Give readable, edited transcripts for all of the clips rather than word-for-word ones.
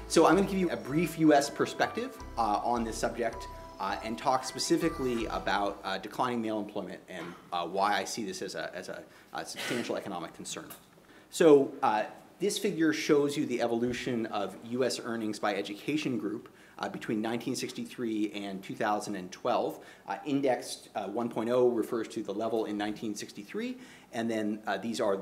So I'm going to give you a brief U.S. perspective on this subject and talk specifically about declining male employment and why I see this as a substantial economic concern. So this figure shows you the evolution of U.S. earnings by education group between 1963 and 2012. Indexed 1.0 refers to the level in 1963, and then these are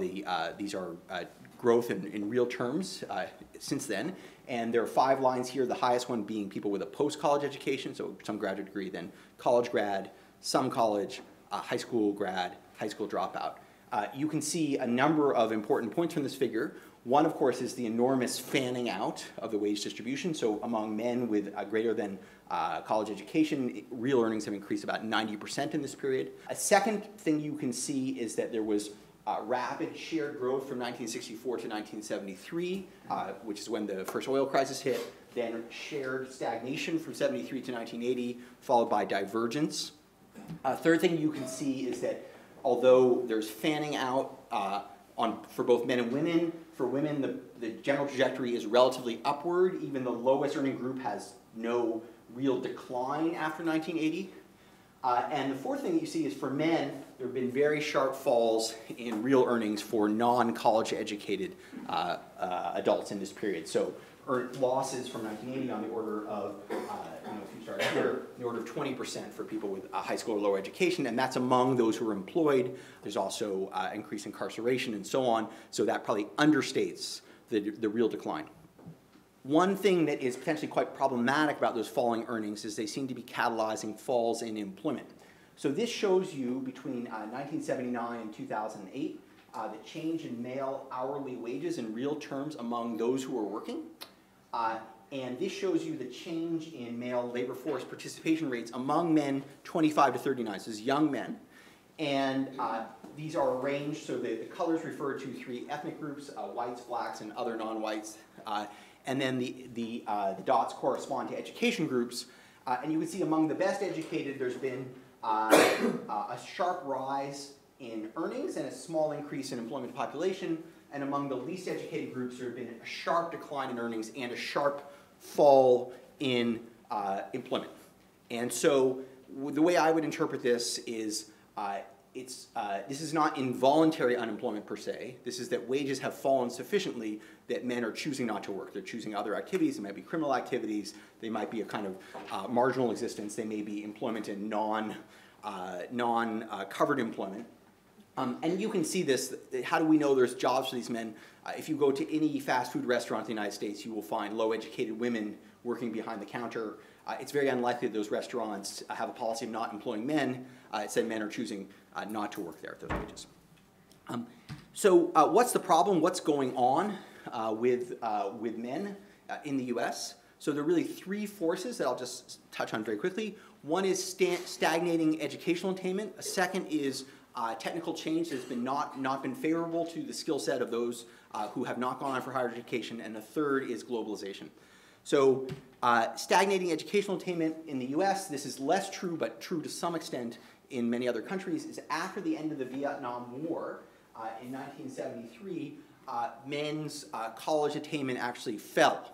growth in real terms since then. And there are 5 lines here, the highest one being people with a post-college education, so some graduate degree, then college grad, some college, high school grad, high school dropout. You can see a number of important points from this figure. One, of course, is the enormous fanning out of the wage distribution. So among men with a greater than college education, real earnings have increased about 90% in this period. A second thing you can see is that there was rapid shared growth from 1964 to 1973, which is when the first oil crisis hit, then shared stagnation from 73 to 1980, followed by divergence. Third thing you can see is that although there's fanning out for both men and women, for women the general trajectory is relatively upward. Even the lowest earning group has no real decline after 1980. And the fourth thing that you see is for men, there have been very sharp falls in real earnings for non-college educated adults in this period. So losses from 1980 on the order of, if you start here, the order of 20% for people with a high school or lower education, and that's among those who are employed. There's also increased incarceration and so on, so that probably understates the real decline. One thing that is potentially quite problematic about those falling earnings is they seem to be catalyzing falls in employment. So this shows you between 1979 and 2008 the change in male hourly wages in real terms among those who are working. And this shows you the change in male labor force participation rates among men 25 to 39, so this is young men. And these are arranged, so the colors refer to 3 ethnic groups, whites, blacks, and other non-whites. And then the dots correspond to education groups. And you can see among the best educated, there's been a sharp rise in earnings and a small increase in employment population. And among the least educated groups, there have been a sharp decline in earnings and a sharp fall in employment. And so the way I would interpret this is this is not involuntary unemployment per se. This is that wages have fallen sufficiently that men are choosing not to work. They're choosing other activities. They might be criminal activities. They might be a kind of marginal existence. They may be employment in non-covered employment. And you can see this. How do we know there's jobs for these men? If you go to any fast food restaurant in the United States, you will find low-educated women working behind the counter. It's very unlikely that those restaurants have a policy of not employing men. Instead, men are choosing not to work there at those wages. So what's the problem? What's going on with men in the U.S.? So there are really 3 forces that I'll just touch on very quickly. One is stagnating educational attainment. A second is technical change that has been not been favorable to the skill set of those who have not gone on for higher education. And the third is globalization. So stagnating educational attainment in the U.S., this is less true, but true to some extent in many other countries, is after the end of the Vietnam War in 1973, men's college attainment actually fell.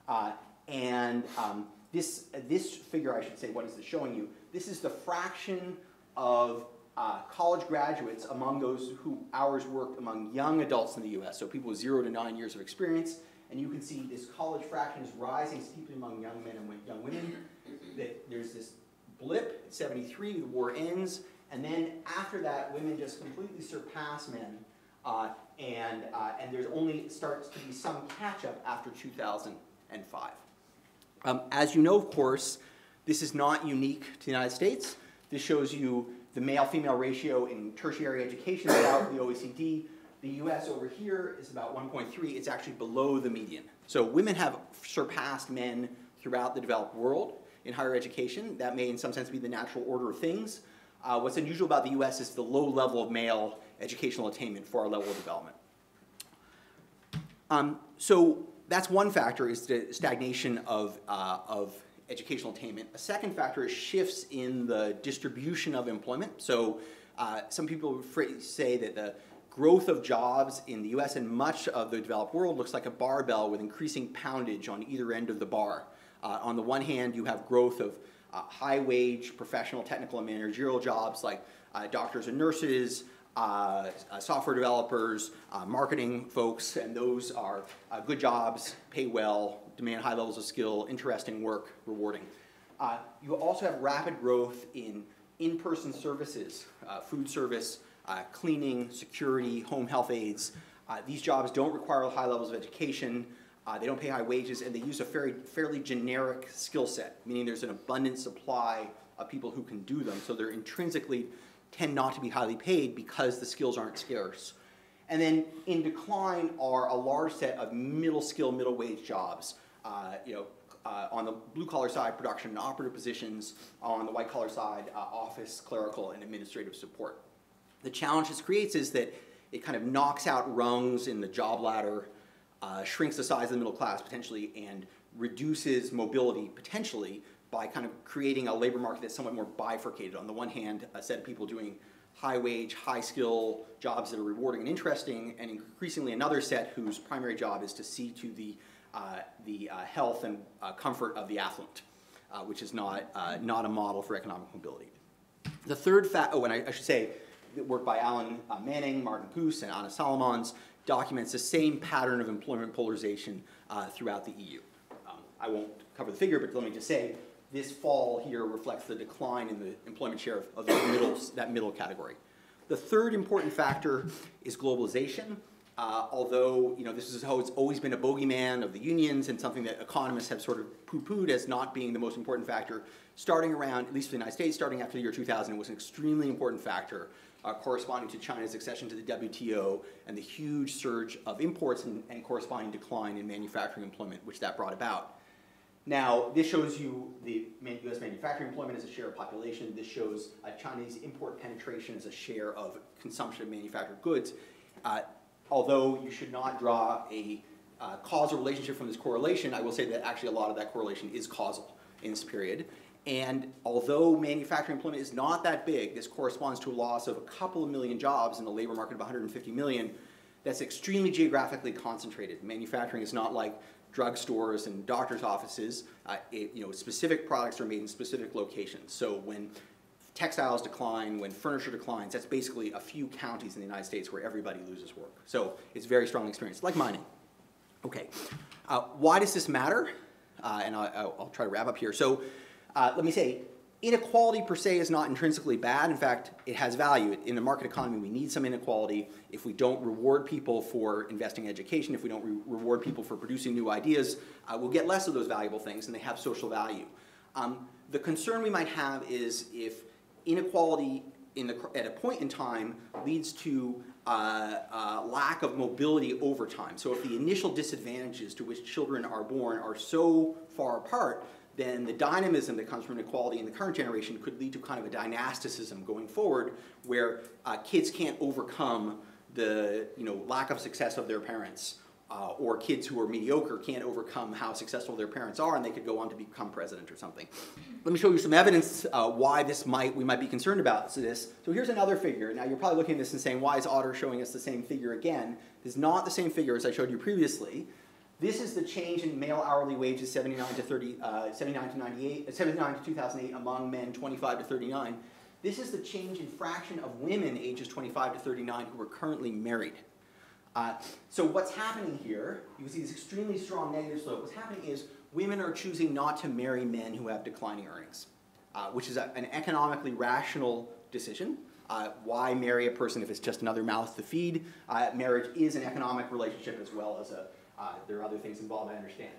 This figure, I should say, what is this showing you? This is the fraction of college graduates among those who hours worked among young adults in the U.S., so people with 0 to 9 years of experience. And you can see this college fraction is rising steeply among young men and young women. There's this blip at 73, the war ends, and then after that, women just completely surpass men, and there's only starts to be some catch-up after 2005. As you know, of course, this is not unique to the United States. This shows you the male-female ratio in tertiary education throughout the OECD. The US over here is about 1.3. It's actually below the median. So women have surpassed men throughout the developed world in higher education. That may in some sense be the natural order of things. What's unusual about the US is the low level of male educational attainment for our level of development. So that's one factor, is the stagnation of educational attainment. A second factor is shifts in the distribution of employment. So some people say that the growth of jobs in the US and much of the developed world looks like a barbell with increasing poundage on either end of the bar. On the one hand, you have growth of high-wage, professional, technical, and managerial jobs like doctors and nurses, software developers, marketing folks, and those are good jobs, pay well, demand high levels of skill, interesting work, rewarding. You also have rapid growth in-person services, food service, cleaning, security, home health aides. These jobs don't require high levels of education, they don't pay high wages, and they use a fairly generic skill set, meaning there's an abundant supply of people who can do them, so they're intrinsically tend not to be highly paid because the skills aren't scarce. And then in decline are a large set of middle skill, middle wage jobs. On the blue collar side, production and operative positions. On the white collar side, office, clerical, and administrative support. The challenge this creates is that it kind of knocks out rungs in the job ladder, shrinks the size of the middle class potentially, and reduces mobility potentially by kind of creating a labor market that's somewhat more bifurcated. On the one hand, a set of people doing high wage, high skill jobs that are rewarding and interesting, and increasingly another set whose primary job is to see to the health and comfort of the affluent, which is not a model for economic mobility. The third and I should say, the work by Alan Manning, Martin Goose, and Anna Solomons documents the same pattern of employment polarization throughout the EU. I won't cover the figure, but let me just say, this fall here reflects the decline in the employment share of that middle category. The third important factor is globalization. Although this is how it's always been a bogeyman of the unions and something that economists have sort of poo-pooed as not being the most important factor, starting around, at least for the United States, starting after the year 2000, it was an extremely important factor corresponding to China's accession to the WTO and the huge surge of imports and corresponding decline in manufacturing employment, which that brought about. Now, this shows you the US manufacturing employment as a share of population. This shows Chinese import penetration as a share of consumption of manufactured goods. Although you should not draw a causal relationship from this correlation, I will say that actually a lot of that correlation is causal in this period. And although manufacturing employment is not that big, this corresponds to a loss of a couple of million jobs in a labor market of 150 million. That's extremely geographically concentrated. Manufacturing is not like drugstores and doctors' offices. Specific products are made in specific locations. So when textiles decline, when furniture declines, that's basically a few counties in the United States where everybody loses work. So it's a very strong experience, like mining. Okay, why does this matter? And I'll try to wrap up here. So let me say, inequality per se is not intrinsically bad. In fact, it has value. In the market economy, we need some inequality. If we don't reward people for investing in education, if we don't reward people for producing new ideas, we'll get less of those valuable things, and they have social value. The concern we might have is if inequality at a point in time leads to lack of mobility over time. So if the initial disadvantages to which children are born are so far apart, then the dynamism that comes from inequality in the current generation could lead to kind of a dynasticism going forward where kids can't overcome the lack of success of their parents, or kids who are mediocre can't overcome how successful their parents are, and they could go on to become president or something. Let me show you some evidence why we might be concerned about this. So here's another figure. Now you're probably looking at this and saying, why is Autor showing us the same figure again? This is not the same figure as I showed you previously. This is the change in male hourly wages 79 to 2008 among men 25 to 39. This is the change in fraction of women ages 25 to 39 who are currently married. So what's happening here, you can see this extremely strong negative slope. What's happening is women are choosing not to marry men who have declining earnings, which is an economically rational decision. Why marry a person if it's just another mouth to feed? Marriage is an economic relationship as well as there are other things involved, I understand.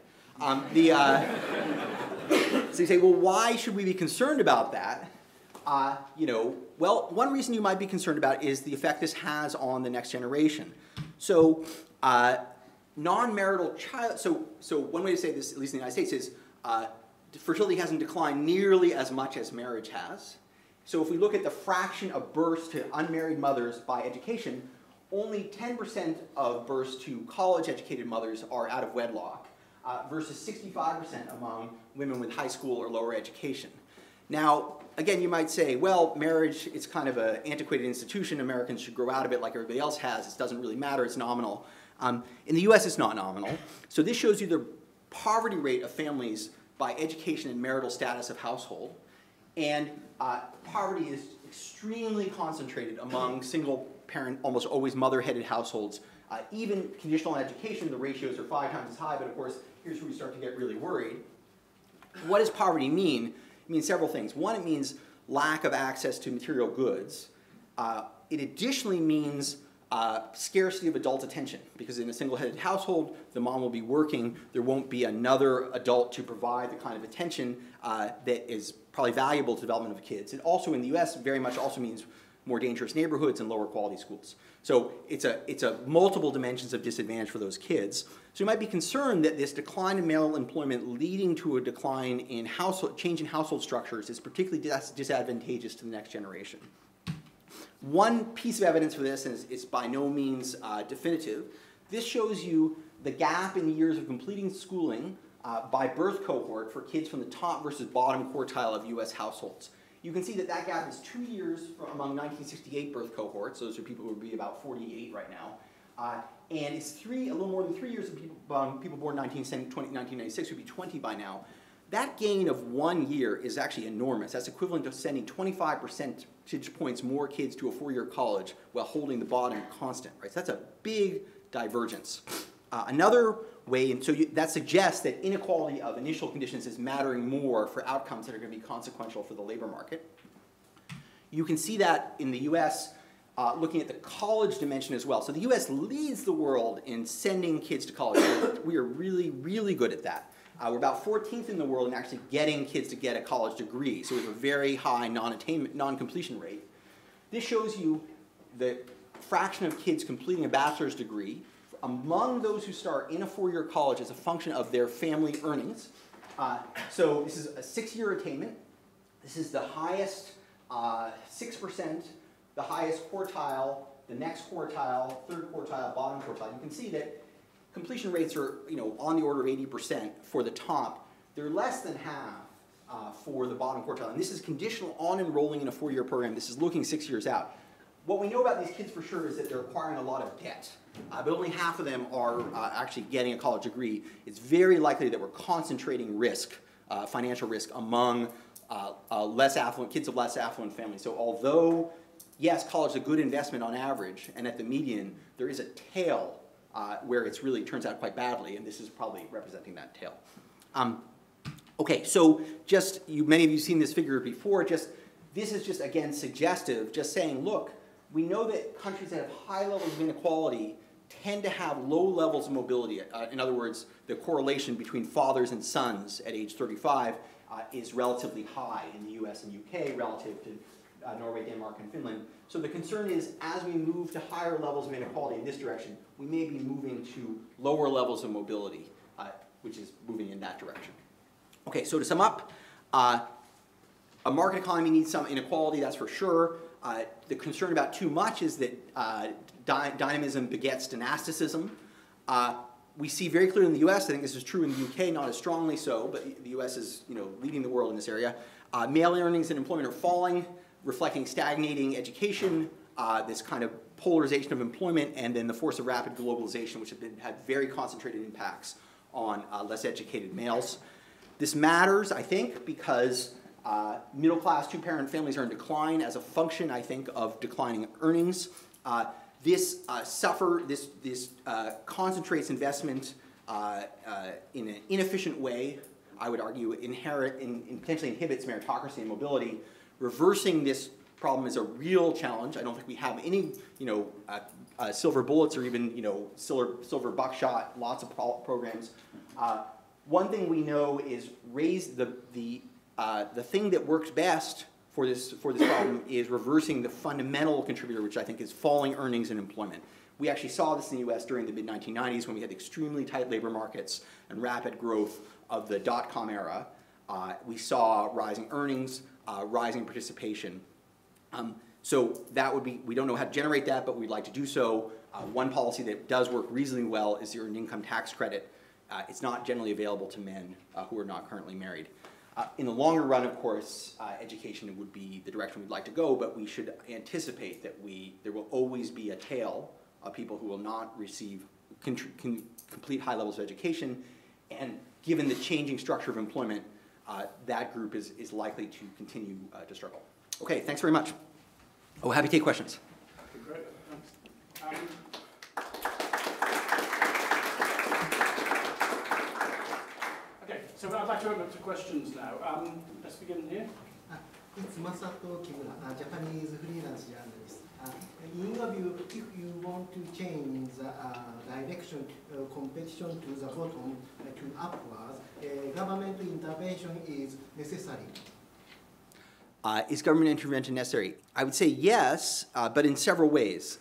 So you say, well, why should we be concerned about that? Well, one reason you might be concerned about is the effect this has on the next generation. So non-marital child, so one way to say this, at least in the United States, is fertility hasn't declined nearly as much as marriage has. So if we look at the fraction of births to unmarried mothers by education, only 10% of births to college-educated mothers are out of wedlock, versus 65% among women with high school or lower education. Now, again, you might say, well, marriage is kind of an antiquated institution. Americans should grow out of it like everybody else has. It doesn't really matter. It's nominal. In the US, it's not nominal. So this shows you the poverty rate of families by education and marital status of household. And poverty is extremely concentrated among single-parent, almost always mother-headed households. Even conditional education, the ratios are 5 times as high, but of course, here's where we start to get really worried. What does poverty mean? It means several things. One, it means lack of access to material goods. It additionally means scarcity of adult attention, because in a single-headed household, the mom will be working. There won't be another adult to provide the kind of attention that is probably valuable to the development of kids. It also, in the US, very much also means more dangerous neighborhoods and lower quality schools. So it's a multiple dimensions of disadvantage for those kids. So you might be concerned that this decline in male employment leading to a decline in change in household structures is particularly disadvantageous to the next generation. One piece of evidence for this, and it's by no means definitive, this shows you the gap in years of completing schooling by birth cohort for kids from the top versus bottom quartile of US households. You can see that that gap is 2 years among 1968 birth cohorts. Those are people who would be about 48 right now. And it's a little more than 3 years of people born 1996 would be 20 by now. That gain of 1 year is actually enormous. That's equivalent to sending 25 percentage points more kids to a 4-year college while holding the bottom constant, right? So that's a big divergence. Another way, and so that suggests that inequality of initial conditions is mattering more for outcomes that are going to be consequential for the labor market. You can see that in the US, looking at the college dimension as well. So the US leads the world in sending kids to college. We are really, really good at that. We're about 14th in the world in actually getting kids to get a college degree. So we have a very high non-completion rate. This shows you the fraction of kids completing a bachelor's degree among those who start in a 4-year college as a function of their family earnings. So this is a 6-year attainment. This is the highest 6%, the highest quartile, the next quartile, third quartile, bottom quartile. You can see that completion rates are on the order of 80% for the top. They're less than half for the bottom quartile. And this is conditional on enrolling in a 4-year program. This is looking 6 years out. What we know about these kids for sure is that they're acquiring a lot of debt. But only half of them are actually getting a college degree. It's very likely that we're concentrating risk, financial risk, among less affluent, kids of less affluent families. So although, yes, college is a good investment on average, and at the median, there is a tail where it really turns out quite badly, and this is probably representing that tail. Okay, so many of you have seen this figure before. This is just, again, suggestive, just saying, look, we know that countries that have high levels of inequality tend to have low levels of mobility. In other words, the correlation between fathers and sons at age 35 is relatively high in the US and UK relative to Norway, Denmark, and Finland. So the concern is, as we move to higher levels of inequality in this direction, we may be moving to lower levels of mobility, which is moving in that direction. Okay, so to sum up, a market economy needs some inequality, that's for sure. The concern about too much is that dynamism begets dynasticism. We see very clearly in the US, I think this is true in the UK, not as strongly so, but the US is leading the world in this area. Male earnings and employment are falling, reflecting stagnating education, this kind of polarization of employment, and then the force of rapid globalization, which had very concentrated impacts on less educated males. This matters, I think, because middle-class two-parent families are in decline as a function, I think, of declining earnings. This concentrates investment in an inefficient way, I would argue, potentially inhibits meritocracy and mobility. Reversing this problem is a real challenge. I don't think we have any, silver bullets or even, silver buckshot. Lots of programs. One thing we know is raise the thing that works best for this problem is reversing the fundamental contributor, which I think is falling earnings and employment. We actually saw this in the US during the mid-1990s when we had extremely tight labor markets and rapid growth of the dot-com era. We saw rising earnings, rising participation. So that would be, we don't know how to generate that, but we'd like to do so. One policy that does work reasonably well is the earned income tax credit. It's not generally available to men who are not currently married. In the longer run, of course, education would be the direction we'd like to go, but we should anticipate that there will always be a tail of people who will not receive complete high levels of education, and given the changing structure of employment, that group is likely to continue to struggle. Okay, thanks very much. Oh, happy to take questions. Okay, great, thanks. Okay, so I'd like to open up to questions now. Let's begin here. It's Masato Kimura, Japanese freelance journalist. In your view, if you want to change the direction competition to the bottom to upwards, government intervention is necessary. Is government intervention necessary? I would say yes, but in several ways.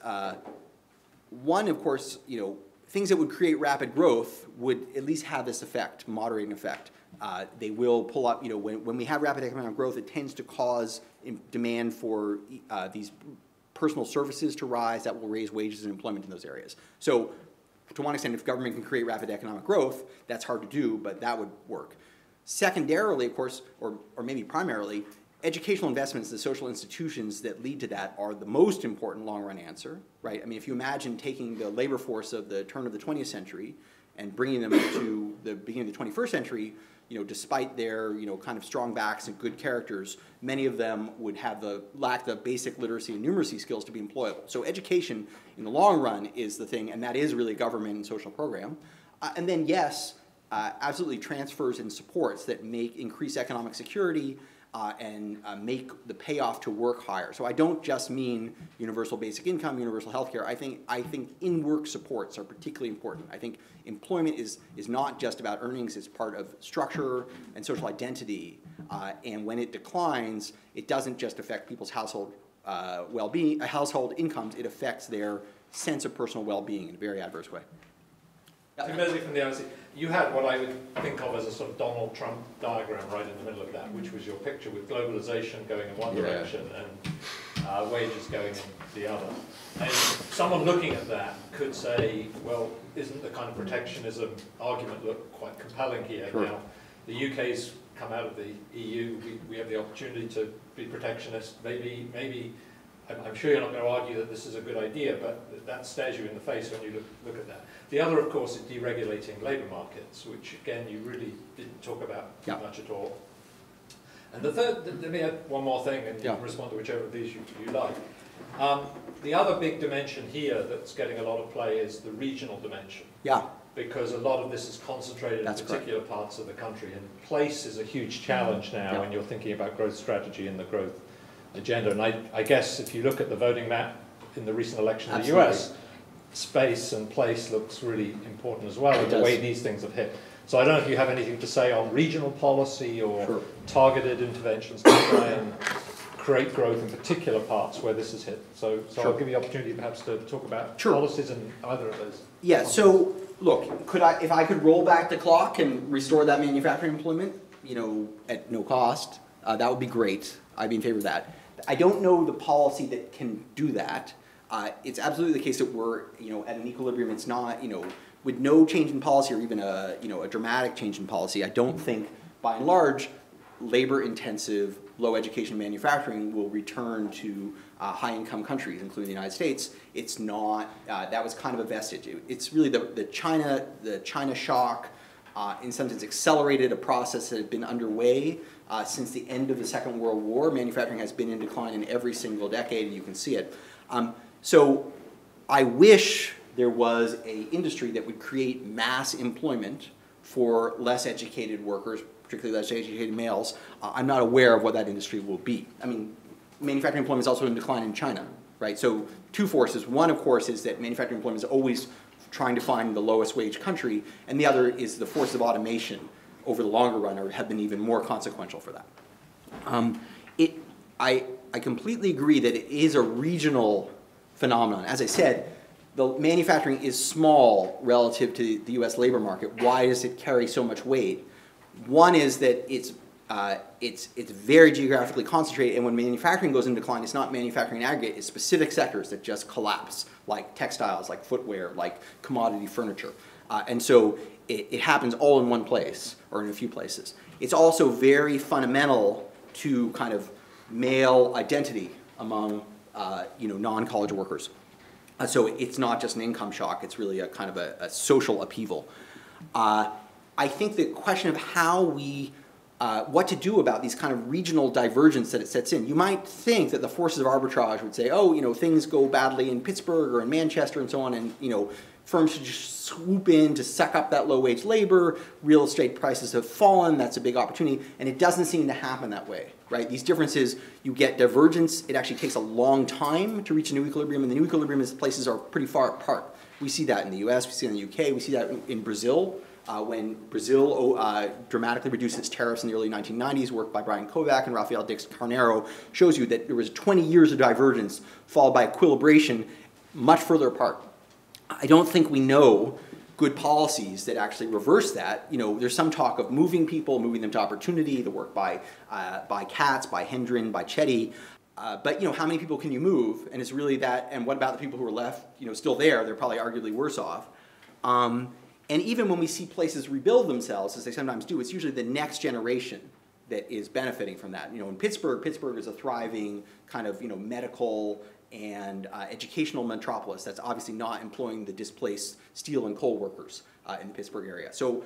One, of course, things that would create rapid growth would at least have this effect, moderating effect. They will pull up, when we have rapid economic growth, it tends to cause demand for these personal services to rise that will raise wages and employment in those areas. So to one extent, if government can create rapid economic growth, that's hard to do, but that would work. Secondarily, of course, or maybe primarily, educational investments, the social institutions that lead to that are the most important long-run answer, right? I mean, if you imagine taking the labor force of the turn of the 20th century and bringing them to the beginning of the 21st century, despite their, kind of strong backs and good characters, many of them would have lack the basic literacy and numeracy skills to be employable. So education, in the long run, is the thing, and that is really a government and social program. And then, yes, absolutely transfers and supports that increase economic security and make the payoff to work higher. So I don't just mean universal basic income, universal health care. I think in-work supports are particularly important. I think employment is not just about earnings, it's part of structure and social identity. And when it declines, it doesn't just affect people's household well-being, household incomes, it affects their sense of personal well-being in a very adverse way. So Besley from the LSE, you had what I would think of as a sort of Donald Trump diagram right in the middle of that, which was your picture with globalization going in one direction and wages going in the other. And someone looking at that could say, well, isn't the kind of protectionism argument look quite compelling here? Sure. Now, the UK's come out of the EU, we have the opportunity to be protectionist. Maybe I'm sure you're not going to argue that this is a good idea, but that stares you in the face when you look at that. The other, of course, is deregulating labour markets, which, again, you really didn't talk about too much at all. And the third, let me add one more thing, and you can respond to whichever of these you like. The other big dimension here that's getting a lot of play is the regional dimension. Yeah. Because a lot of this is concentrated in particular parts of the country, and place is a huge challenge now when you're thinking about growth strategy and the growth agenda. And I guess if you look at the voting map in the recent election in the US, space and place looks really important as well in the way these things have hit. So I don't know if you have anything to say on regional policy or targeted interventions to try and create growth in particular parts where this is hit. So I'll give you the opportunity perhaps to talk about policies in either of those. Yeah, so look, if I could roll back the clock and restore that manufacturing employment, at no cost, that would be great. I'd be in favor of that. I don't know the policy that can do that. It's absolutely the case that we're, at an equilibrium. It's not, with no change in policy or even a dramatic change in policy, I don't think, by and large, labor-intensive, low-education manufacturing will return to high-income countries, including the United States. It's not. That was kind of a vestige. It's really the China shock. In some sense, accelerated a process that had been underway since the end of the Second World War. Manufacturing has been in decline in every single decade, and you can see it. So I wish there was an industry that would create mass employment for less educated workers, particularly less educated males. I'm not aware of what that industry will be. I mean, manufacturing employment is also in decline in China, right? So two forces. One, of course, is that manufacturing employment is always trying to find the lowest wage country, and the other is the force of automation over the longer run have been even more consequential for that. I completely agree that it is a regional phenomenon. As I said, the manufacturing is small relative to the U.S. labor market. Why does it carry so much weight? One is that it's very geographically concentrated, and when manufacturing goes into decline, it's not manufacturing in aggregate, it's specific sectors that just collapse, like textiles, like footwear, like commodity furniture. And so it happens all in one place, or in a few places. it's also very fundamental to kind of male identity among non-college workers. So it's not just an income shock, it's really a kind of a social upheaval. I think the question of how we, what to do about these kind of regional divergence that it sets in. You might think that the forces of arbitrage would say, oh, things go badly in Pittsburgh or in Manchester and so on, and firms should just swoop in to suck up that low-wage labor. Real estate prices have fallen. That's a big opportunity. And it doesn't seem to happen that way, right? These differences, you get divergence. It actually takes a long time to reach a new equilibrium, and the new equilibrium is places are pretty far apart. We see that in the US, we see it in the UK, we see that in Brazil. When Brazil dramatically reduced its tariffs in the early 1990s, work by Brian Kovac and Rafael Dix Carneiro shows you that there was 20 years of divergence followed by equilibration much further apart. I don't think we know good policies that actually reverse that. There's some talk of moving people, moving them to opportunity, the work by Katz, by Hendren, by Chetty. But how many people can you move? And it's really that, and what about the people who are left, still there? They're probably arguably worse off. And even when we see places rebuild themselves, as they sometimes do, it's usually the next generation that is benefiting from that. In Pittsburgh is a thriving kind of medical and educational metropolis that's obviously not employing the displaced steel and coal workers in the Pittsburgh area. So,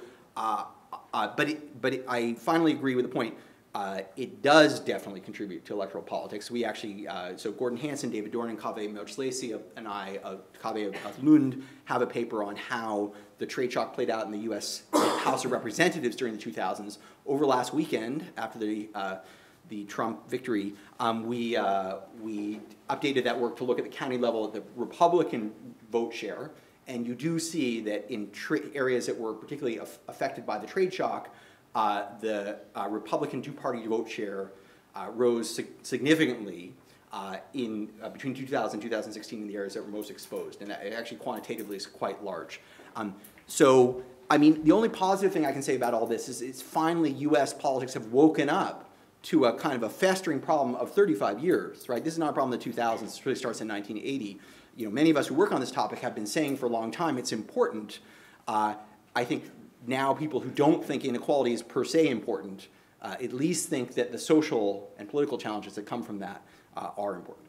I finally agree with the point. It does definitely contribute to electoral politics. We actually, so Gordon Hansen, David Dorn, and Kaveh Melchlesi and I, Kaveh of Lund, have a paper on how the trade shock played out in the U.S. House of Representatives during the 2000s. Over last weekend, after the Trump victory, we updated that work to look at the county level at the Republican vote share, and you do see that in areas that were particularly affected by the trade shock, the Republican two-party vote share rose significantly between 2000 and 2016 in the areas that were most exposed, and it actually quantitatively is quite large. So, I mean, the only positive thing I can say about all this is it's finally U.S. politics have woken up to a kind of a festering problem of 35 years, right? This is not a problem in the 2000s. This really starts in 1980. Many of us who work on this topic have been saying for a long time it's important. I think now people who don't think inequality is per se important at least think that the social and political challenges that come from that are important.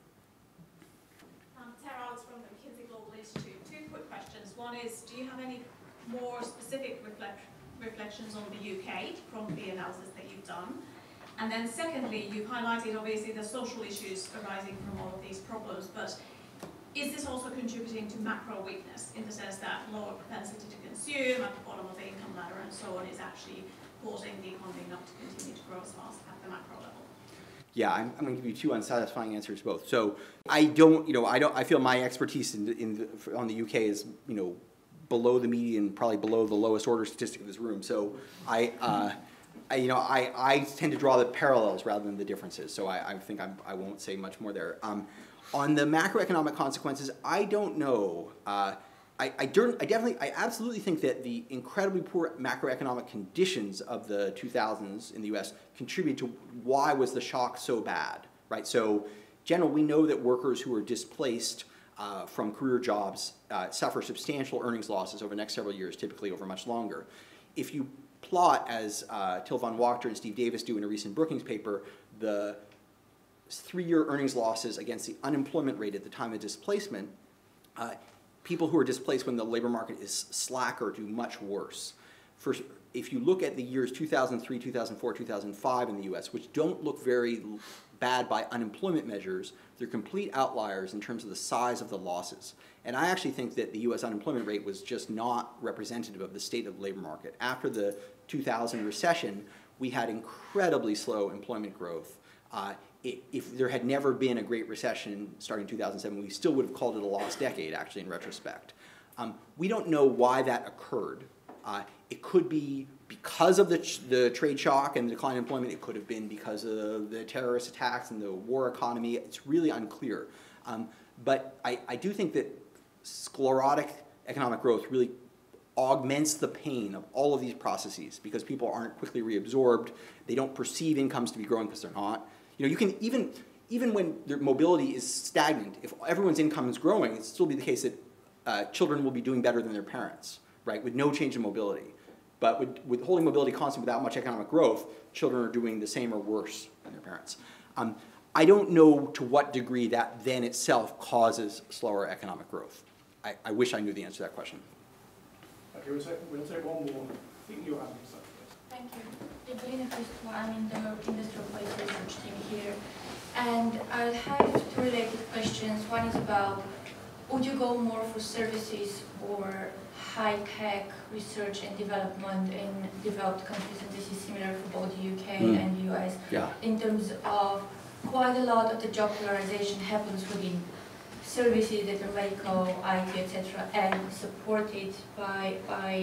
Tara Alex from the McKinsey Global Institute. Two quick questions. One is, do you have any more specific reflections on the UK from the analysis that you've done? And then secondly, you've highlighted obviously the social issues arising from all of these problems, but is this also contributing to macro weakness in the sense that lower propensity to consume at the bottom of the income ladder and so on is actually causing the economy not to continue to grow as fast at the macro level? Yeah, I'm going to give you two unsatisfying answers both. So I feel my expertise on the UK is, below the median, probably below the lowest order statistic of this room. So I tend to draw the parallels rather than the differences. So I think I won't say much more there. On the macroeconomic consequences, I don't know. I absolutely think that the incredibly poor macroeconomic conditions of the 2000s in the U.S. contribute to why was the shock so bad, right? So, generally, we know that workers who are displaced from career jobs suffer substantial earnings losses over the next several years, typically over much longer. If you plot, as Till von Wachter and Steve Davies do in a recent Brookings paper, the 3-year earnings losses against the unemployment rate at the time of displacement, people who are displaced when the labor market is slacker do much worse. First, if you look at the years 2003, 2004, 2005 in the US, which don't look very bad by unemployment measures, they're complete outliers in terms of the size of the losses. And I actually think that the US unemployment rate was just not representative of the state of the labor market. After the 2000 recession, we had incredibly slow employment growth. If there had never been a Great Recession starting in 2007, we still would have called it a lost decade, actually, in retrospect. We don't know why that occurred. It could be because of the trade shock and the decline in employment. It could have been because of the terrorist attacks and the war economy. It's really unclear. But I do think that sclerotic economic growth really augments the pain of all of these processes because people aren't quickly reabsorbed. They don't perceive incomes to be growing because they're not. You can even when their mobility is stagnant, if everyone's income is growing, it'll still be the case that children will be doing better than their parents, right, with no change in mobility. But with holding mobility constant without much economic growth, children are doing the same or worse than their parents. I don't know to what degree that then itself causes slower economic growth. I wish I knew the answer to that question. Okay, we'll take one more. I think you have something. Thank you. Evelina Christopher, I'm in the industrial place research team here. And I have two related questions. One is about, would you go more for services or high-tech research and development in developed countries? And this is similar for both the UK and the US. Yeah. In terms of quite a lot of the job polarization happens within services that are medical, IT, etc., and supported by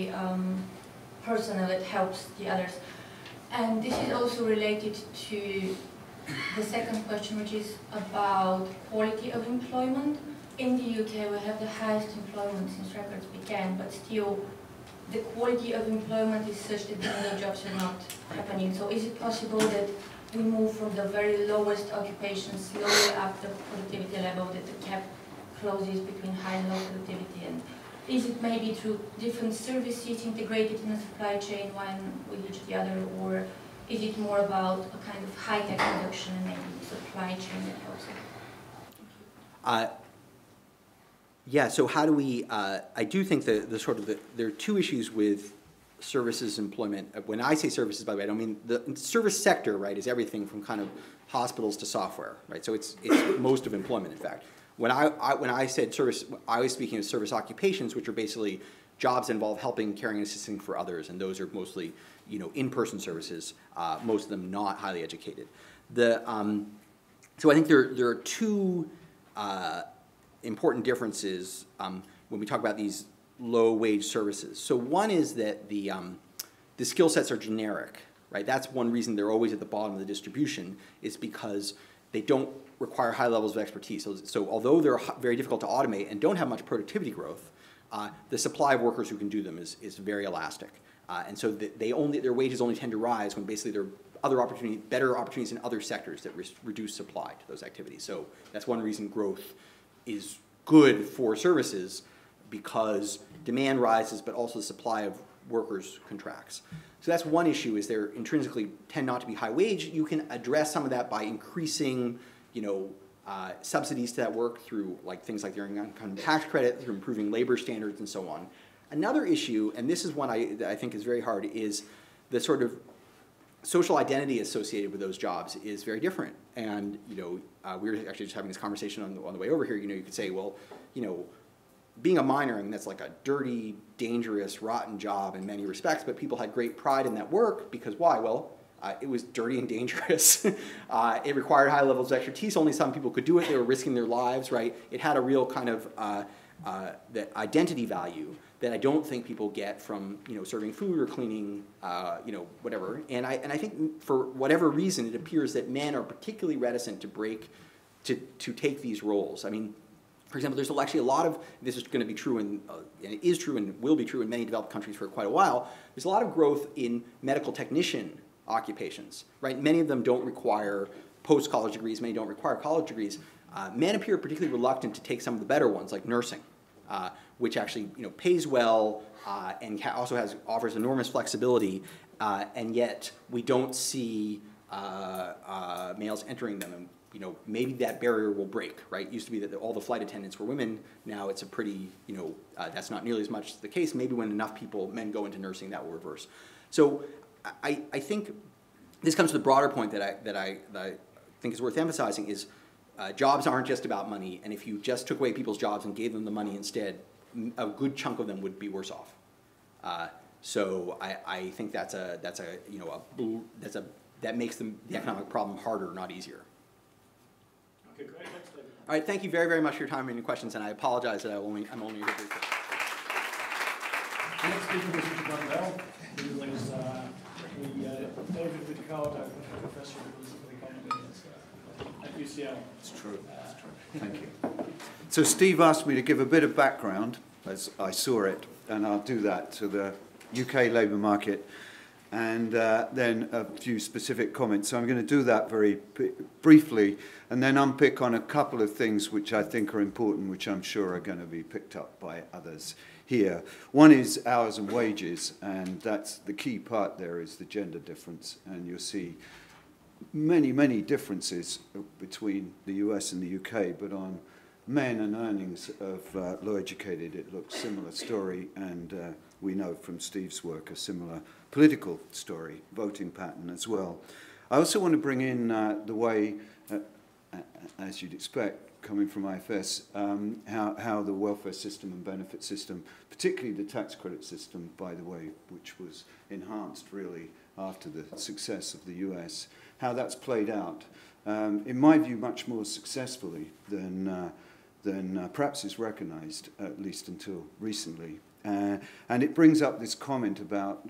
personnel that helps the others. And this is also related to the second question, which is about quality of employment. In the UK, we have the highest employment since records began, but still the quality of employment is such that many jobs are not happening. So is it possible that we move from the very lowest occupations slowly up the productivity level, that the gap closes between high and low productivity? And is it maybe through different services integrated in the supply chain, one will reach the other, or is it more about a kind of high-tech production and maybe supply chain that helps it? Yeah, so how do we, I do think that there are two issues with services employment. When I say services, by the way, I don't mean, the service sector, right, is everything from kind of hospitals to software, right? So it's most of employment, in fact. When I said service, I was speaking of service occupations, which are basically jobs that involve helping, caring, and assisting for others, and those are mostly, in-person services, most of them not highly educated. So I think there are two important differences when we talk about these low-wage services. So one is that the skill sets are generic, right? That's one reason they're always at the bottom of the distribution, is because they don't require high levels of expertise. So although they're very difficult to automate and don't have much productivity growth, the supply of workers who can do them is very elastic. And so their wages only tend to rise when basically there are better opportunities in other sectors that reduce supply to those activities. So that's one reason growth is good for services, because demand rises, but also the supply of workers contracts. So that's one issue, is they intrinsically tend not to be high wage. You can address some of that by increasing, subsidies to that work through things like the earned income tax credit, through improving labor standards and so on. Another issue, and this is one I think is very hard, is the sort of social identity associated with those jobs is very different. And we were actually just having this conversation on the way over here. You could say, well, being a miner, I mean, that's like a dirty, dangerous, rotten job in many respects, but people had great pride in that work because why? Well, it was dirty and dangerous. It required high levels of expertise. Only some people could do it. They were risking their lives, right? It had a real kind of that identity value that I don't think people get from serving food or cleaning, whatever. And I think for whatever reason, it appears that men are particularly reticent to take these roles. I mean, for example, there's actually a lot of, this is going to be true, and it is true and will be true in many developed countries for quite a while, there's a lot of growth in medical technician occupations, right? Many of them don't require post-college degrees, many don't require college degrees. Men appear particularly reluctant to take some of the better ones, like nursing, which actually pays well and also offers enormous flexibility, and yet we don't see males entering them. And, maybe that barrier will break, right? It used to be that all the flight attendants were women. Now it's a pretty, that's not nearly as much the case. Maybe when enough men go into nursing, that will reverse. So I think this comes to the broader point that I think is worth emphasizing is jobs aren't just about money, and if you just took away people's jobs and gave them the money instead, a good chunk of them would be worse off. So I think that makes the economic problem harder, not easier. Okay, great. Thanks, David. All right, thank you very, very much for your time and your questions, and I apologize that I'm only here briefly. The next speaker is Mr. Blundell, who is David Whittaker, Professor of Political Economy at UCL. It's true. Thank you. So Steve asked me to give a bit of background, as I saw it, and I'll do that to the UK labour market, and then a few specific comments. So I'm going to do that very briefly, and then unpick on a couple of things which I think are important, which I'm sure are going to be picked up by others here. One is hours and wages, and that's the key part there is the gender difference, and you'll see many, many differences between the US and the UK, but on men and earnings of low educated, it looks similar story, and we know from Steve's work a similar political story, voting pattern as well. I also want to bring in the way, as you'd expect, coming from IFS, how the welfare system and benefit system, particularly the tax credit system, by the way, which was enhanced really after the success of the US, how that's played out, in my view, much more successfully than perhaps is recognised, at least until recently. And it brings up this comment about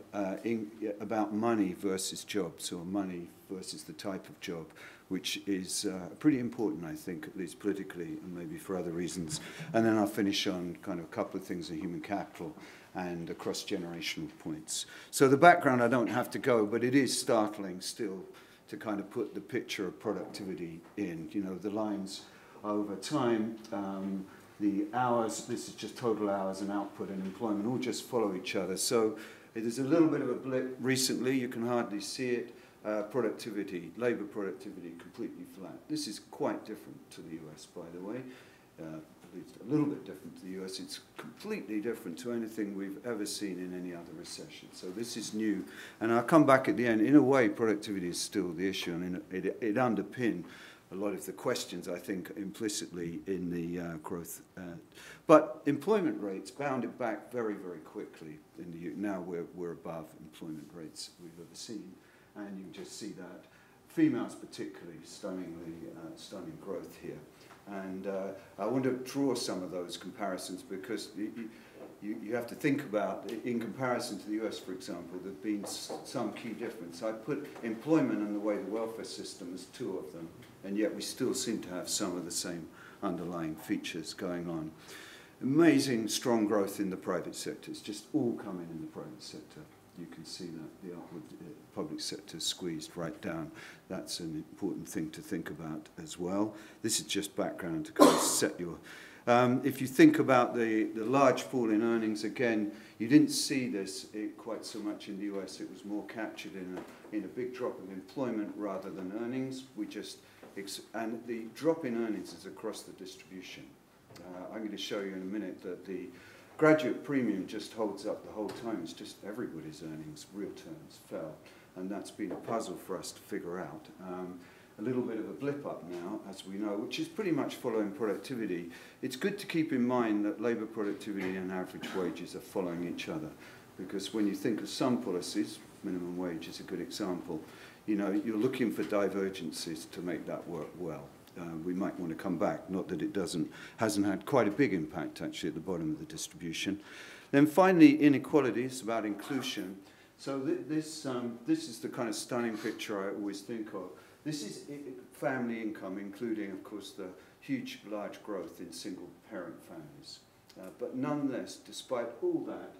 money versus jobs, or money versus the type of job, which is pretty important, I think, at least politically and maybe for other reasons. And then I'll finish on kind of a couple of things in human capital and cross-generational points. So the background I don't have to go, but it is startling still to kind of put the picture of productivity in. You know, the lines over time, the hours, this is just total hours and output and employment, all just follow each other. So there's a little bit of a blip recently, you can hardly see it. Productivity, labour productivity, completely flat. This is quite different to the US, by the way. At least a little bit different to the US. It's completely different to anything we've ever seen in any other recession. So this is new. And I'll come back at the end. In a way, productivity is still the issue, and it underpins a lot of the questions, I think, implicitly in the growth. But employment rates bounded back very, very quickly. Now we're above employment rates we've ever seen. And you can just see that. Females particularly, stunning growth here. And I want to draw some of those comparisons because you have to think about, in comparison to the US, for example, there have been some key difference. I put employment and the way the welfare system as two of them, and yet we still seem to have some of the same underlying features going on. Amazing strong growth in the private sector. It's just all coming in the private sector. You can see that the upward public sector squeezed right down. That's an important thing to think about as well. This is just background to kind of set your... if you think about the large fall in earnings, again, you didn't see this quite so much in the US. It was more captured in a big drop of employment rather than earnings. And the drop in earnings is across the distribution. I'm going to show you in a minute that the graduate premium just holds up the whole time. It's just everybody's earnings, real terms, fell. And that's been a puzzle for us to figure out. A little bit of a blip up now, as we know, which is pretty much following productivity. It's good to keep in mind that labour productivity and average wages are following each other. Because when you think of some policies, minimum wage is a good example, you know, you're looking for divergences to make that work well. We might want to come back, not that it hasn't had quite a big impact actually at the bottom of the distribution. Then finally, inequality is about inclusion. So this is the kind of stunning picture I always think of. This is family income, including, of course, the huge, large growth in single-parent families. But nonetheless, despite all that,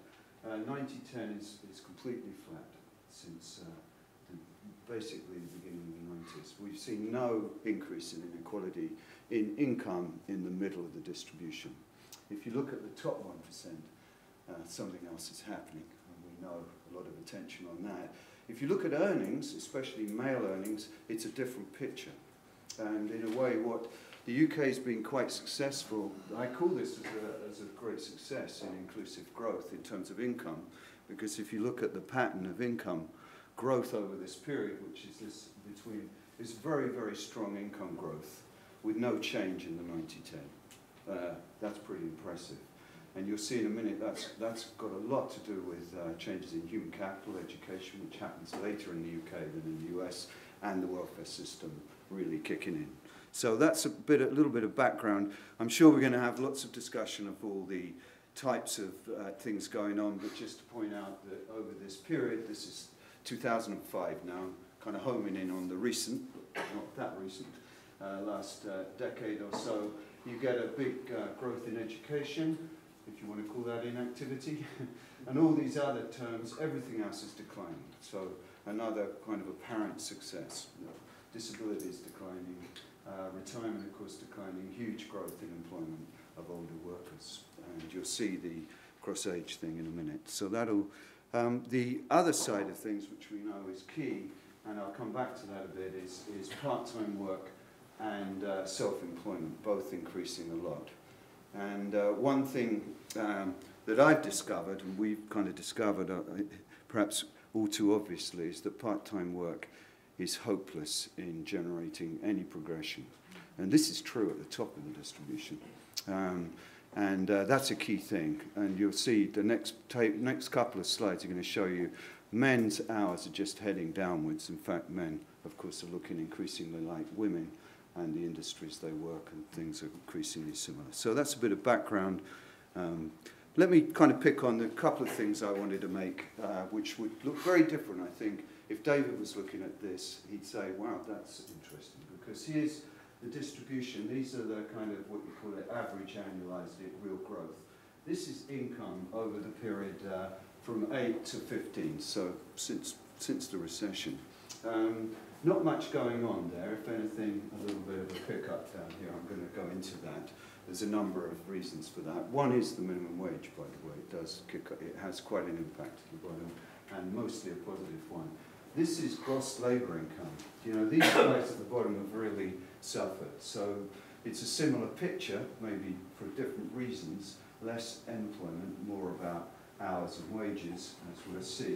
90-10 is completely flat since basically the beginning of the 90s. We've seen no increase in inequality in income in the middle of the distribution. If you look at the top 1%, something else is happening, and we know a lot of attention on that. If you look at earnings, especially male earnings, it's a different picture. And in a way, what the UK has been quite successful, I call this as a great success in inclusive growth in terms of income, because if you look at the pattern of income growth over this period, which is this is very, very strong income growth with no change in the 90-10. That's pretty impressive. And you'll see in a minute that's got a lot to do with changes in human capital, education, which happens later in the UK than in the US, and the welfare system really kicking in. So that's a little bit of background. I'm sure we're going to have lots of discussion of all the types of things going on, but just to point out that over this period, this is 2005 now, kind of homing in on the recent, not that recent, last decade or so, you get a big growth in education, if you want to call that inactivity, and all these other terms, everything else is declining. So another kind of apparent success. You know, disability is declining, retirement, of course, declining, huge growth in employment of older workers. And you'll see the cross-age thing in a minute. So that'll, the other side of things, which we know is key, and I'll come back to that a bit, is part-time work and self-employment, both increasing a lot. And one thing that I've discovered, and we've kind of discovered, perhaps all too obviously, is that part-time work is hopeless in generating any progression. And this is true at the top of the distribution. And that's a key thing. And you'll see the next couple of slides are going to show you men's hours are just heading downwards. In fact, men, of course, are looking increasingly like women, and the industries they work and things are increasingly similar. So that's a bit of background. Let me kind of pick on the couple of things I wanted to make, which would look very different, I think. If David was looking at this, he'd say, wow, that's interesting, because here's the distribution. These are the kind of what you call it average annualized real growth. This is income over the period from 8 to 15, so since the recession. Not much going on there. If anything, a little bit of a pickup down here. I'm going to go into that. There's a number of reasons for that. One is the minimum wage, by the way. It does kick up. It has quite an impact at the bottom, and mostly a positive one. This is gross labour income. You know, these guys at the bottom have really suffered. So it's a similar picture, maybe for different reasons. Less employment, more about hours and wages, as we'll see.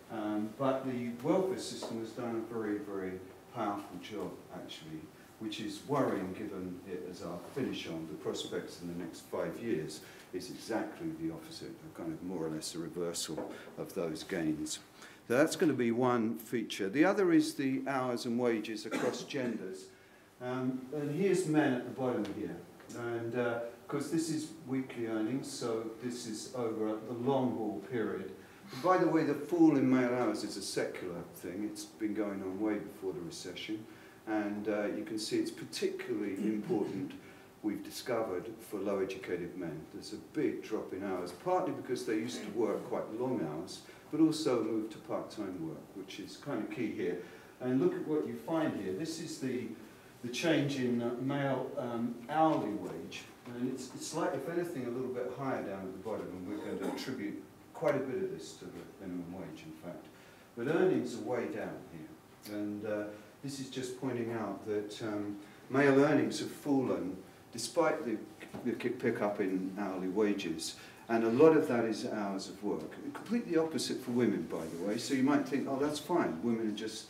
But the welfare system has done a very, very powerful job, actually, which is worrying given it as our finish on. The prospects in the next 5 years is exactly the opposite, a kind of more or less a reversal of those gains. So that's going to be one feature. The other is the hours and wages across genders. And here's men at the bottom here. And of course, this is weekly earnings, so this is over the long haul period. By the way, the fall in male hours is a secular thing. It's been going on way before the recession. And you can see it's particularly important, we've discovered, for low-educated men. There's a big drop in hours, partly because they used to work quite long hours, but also moved to part-time work, which is kind of key here. And look at what you find here. This is the change in male hourly wage. And it's like, if anything, a little bit higher down at the bottom, and we're going to attribute quite a bit of this to the minimum wage, in fact. But earnings are way down here. And this is just pointing out that male earnings have fallen despite the pickup in hourly wages. And a lot of that is hours of work. Completely opposite for women, by the way. So you might think, oh, that's fine. Women are just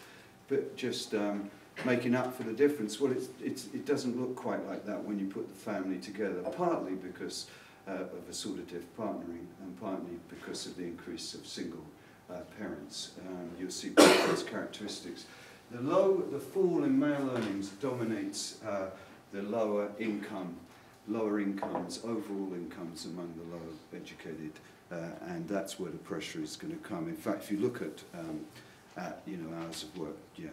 making up for the difference. Well, it doesn't look quite like that when you put the family together, partly because of assortative partnering and partly because of the increase of single parents. You'll see both those characteristics. The fall in male earnings dominates the lower incomes, overall incomes among the lower educated, and that's where the pressure is going to come. In fact, if you look at hours of work, yeah.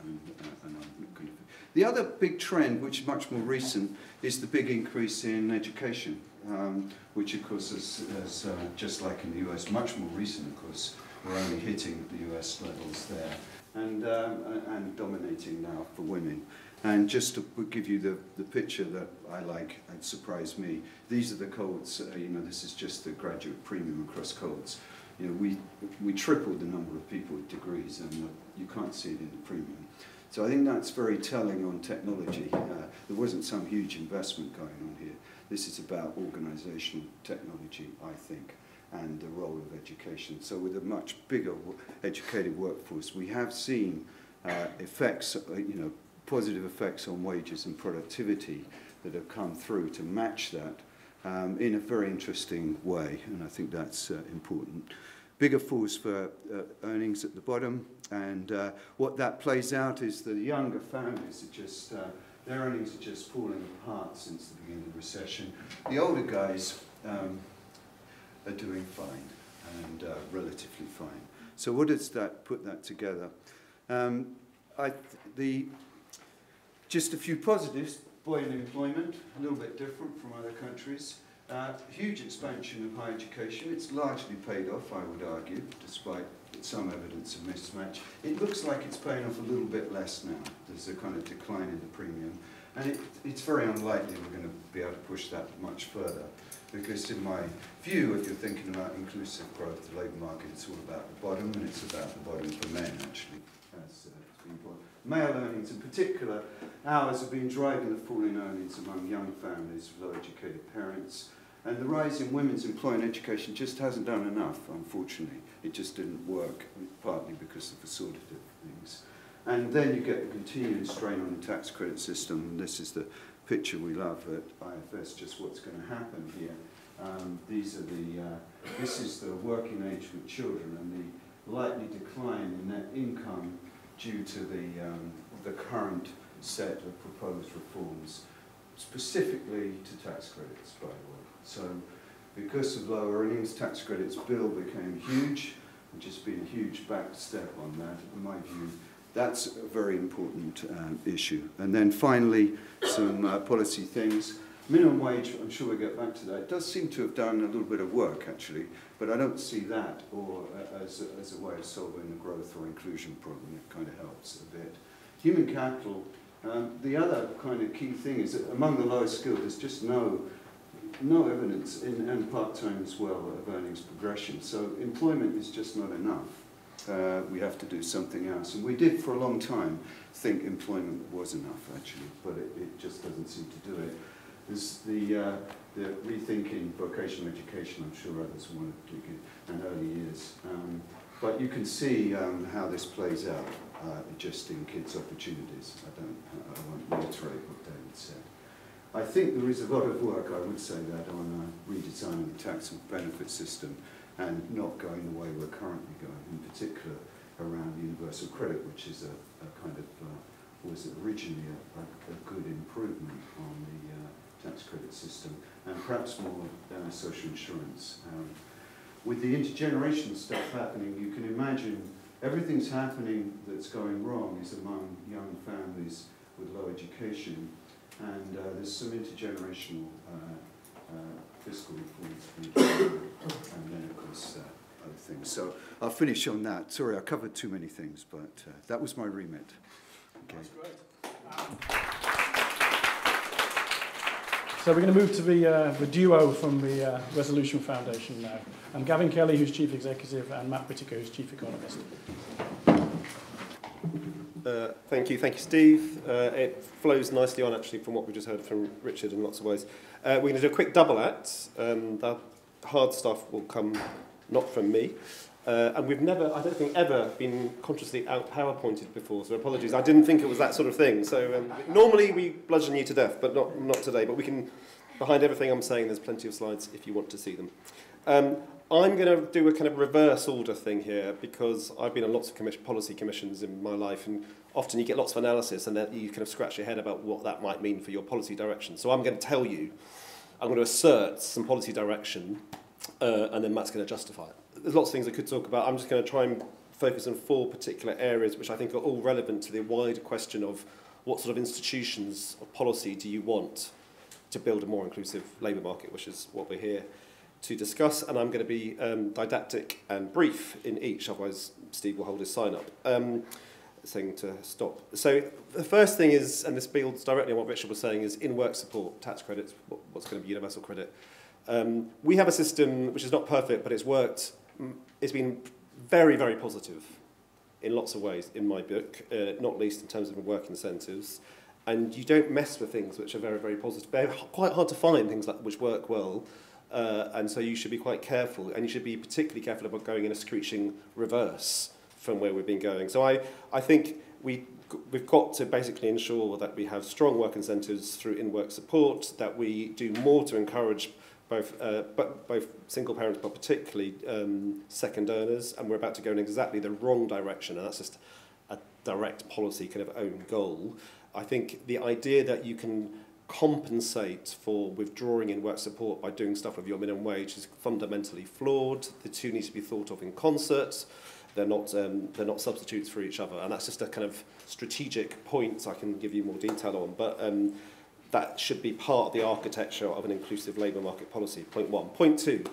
The other big trend, which is much more recent, is the big increase in education, which of course is just like in the US, much more recent, of course. We're only hitting the US levels there, and dominating now for women. And just to give you the picture that I like and surprised me, these are the codes. This is just the graduate premium across codes. We tripled the number of people with degrees, and you can't see it in the premium. So I think that's very telling on technology. There wasn't some huge investment going on here. This is about organizational technology, I think, and the role of education. So with a much bigger educated workforce, we have seen effects, positive effects on wages and productivity that have come through to match that in a very interesting way, and I think that's important. Bigger falls for earnings at the bottom, and what that plays out is the younger families are just, their earnings are just falling apart since the beginning of the recession. The older guys are doing fine, and relatively fine. So what does that put that together? Just a few positives. Buoyant employment, a little bit different from other countries. Huge expansion of higher education. It's largely paid off, I would argue, despite some evidence of mismatch. It looks like it's paying off a little bit less now. There's a kind of decline in the premium. And it's very unlikely we're going to be able to push that much further, because in my view, if you're thinking about inclusive growth, the labour market, it's all about the bottom, and it's about the bottom for men, actually. As it's been brought. Male earnings in particular, ours have been driving the fall in earnings among young families with low-educated parents, and the rise in women's employment education just hasn't done enough, unfortunately. It just didn't work, partly because of assortative things. And then you get a continuing strain on the tax credit system, and this is the picture we love at IFS, just what's going to happen here. This is the working age with children and the likely decline in net income due to the current set of proposed reforms, specifically to tax credits, by the way. So because of lower earnings, tax credits bill became huge, and just been a huge back step on that, in my view. That's a very important issue. And then finally, some policy things. Minimum wage, I'm sure we'll get back to that. It does seem to have done a little bit of work, actually, but I don't see that or as a way of solving the growth or inclusion problem. It kind of helps a bit. Human capital, the other kind of key thing is that among the lowest skilled, there's just no evidence, and part-time as well, of earnings progression. So employment is just not enough. We have to do something else. And we did for a long time think employment was enough, actually, but it just doesn't seem to do it. There's the rethinking vocational education, I'm sure others want to dig in, and early years. But you can see how this plays out just in kids' opportunities. I won't reiterate what David said. I think there is a lot of work, I would say that, on redesigning the tax and benefit system and not going the way we're currently going, in particular around universal credit, which is a kind of, was originally a good improvement on the tax credit system, and perhaps more social insurance. With the intergenerational stuff happening, you can imagine everything's happening that's going wrong is among young families with low education, and there's some intergenerational fiscal reforms, and then of course other things. So I'll finish on that. Sorry, I covered too many things, but that was my remit. Okay. That's great. So we're going to move to the duo from the Resolution Foundation now. Gavin Kelly, who's Chief Executive, and Matt Whittaker, who's Chief Economist. Thank you, Steve. It flows nicely on, actually, from what we just heard from Richard in lots of ways. We're going to do a quick double act. The hard stuff will come not from me. And we've never, I don't think, ever been consciously out-PowerPointed before, so apologies. I didn't think it was that sort of thing. So normally we bludgeon you to death, but not today. But we can, behind everything I'm saying, there's plenty of slides if you want to see them. I'm going to do a kind of reverse order thing here, because I've been on lots of policy commissions in my life, and often you get lots of analysis, and then you kind of scratch your head about what that might mean for your policy direction. So I'm going to tell you, I'm going to assert some policy direction, and then Matt's going to justify it. There's lots of things I could talk about. I'm just going to try and focus on 4 particular areas, which I think are all relevant to the wider question of what sort of institutions of policy do you want to build a more inclusive labour market, which is what we're here to discuss. And I'm going to be didactic and brief in each, otherwise Steve will hold his sign up, saying to stop. So the first thing is, and this builds directly on what Richard was saying, is in-work support, tax credits, what's going to be universal credit. We have a system which is not perfect, but it's worked. It's been very, very positive in lots of ways in my book, not least in terms of work incentives. And you don't mess with things which are very, very positive. They're quite hard to find, things like which work well, and so you should be quite careful, and you should be particularly careful about going in a screeching reverse from where we've been going. So I think we've got to basically ensure that we have strong work incentives through in-work support, that we do more to encourage both single parents, but particularly second earners, and we're about to go in exactly the wrong direction, and that's just a direct policy kind of own goal. I think the idea that you can compensate for withdrawing in work support by doing stuff with your minimum wage is fundamentally flawed. The two need to be thought of in concert. They're not substitutes for each other, and that's just a kind of strategic point I can give you more detail on, but that should be part of the architecture of an inclusive labour market policy, point 1. Point 2,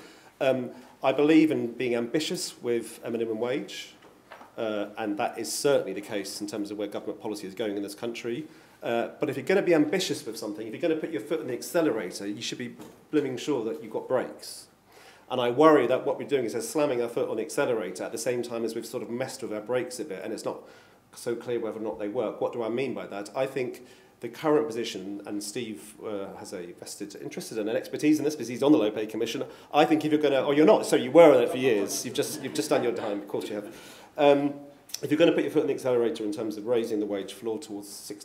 I believe in being ambitious with a minimum wage, and that is certainly the case in terms of where government policy is going in this country. But if you're going to be ambitious with something, if you're going to put your foot on the accelerator, you should be blooming sure that you've got brakes. And I worry that what we're doing is slamming our foot on the accelerator at the same time as we've sort of messed with our brakes a bit, and it's not so clear whether or not they work. What do I mean by that? I think the current position, and Steve has a vested interest and an expertise in this because he's on the Low Pay Commission. I think if you're going to, or you're not, so you were on it for years. You've just done your time, of course you have. If you're going to put your foot on the accelerator in terms of raising the wage floor towards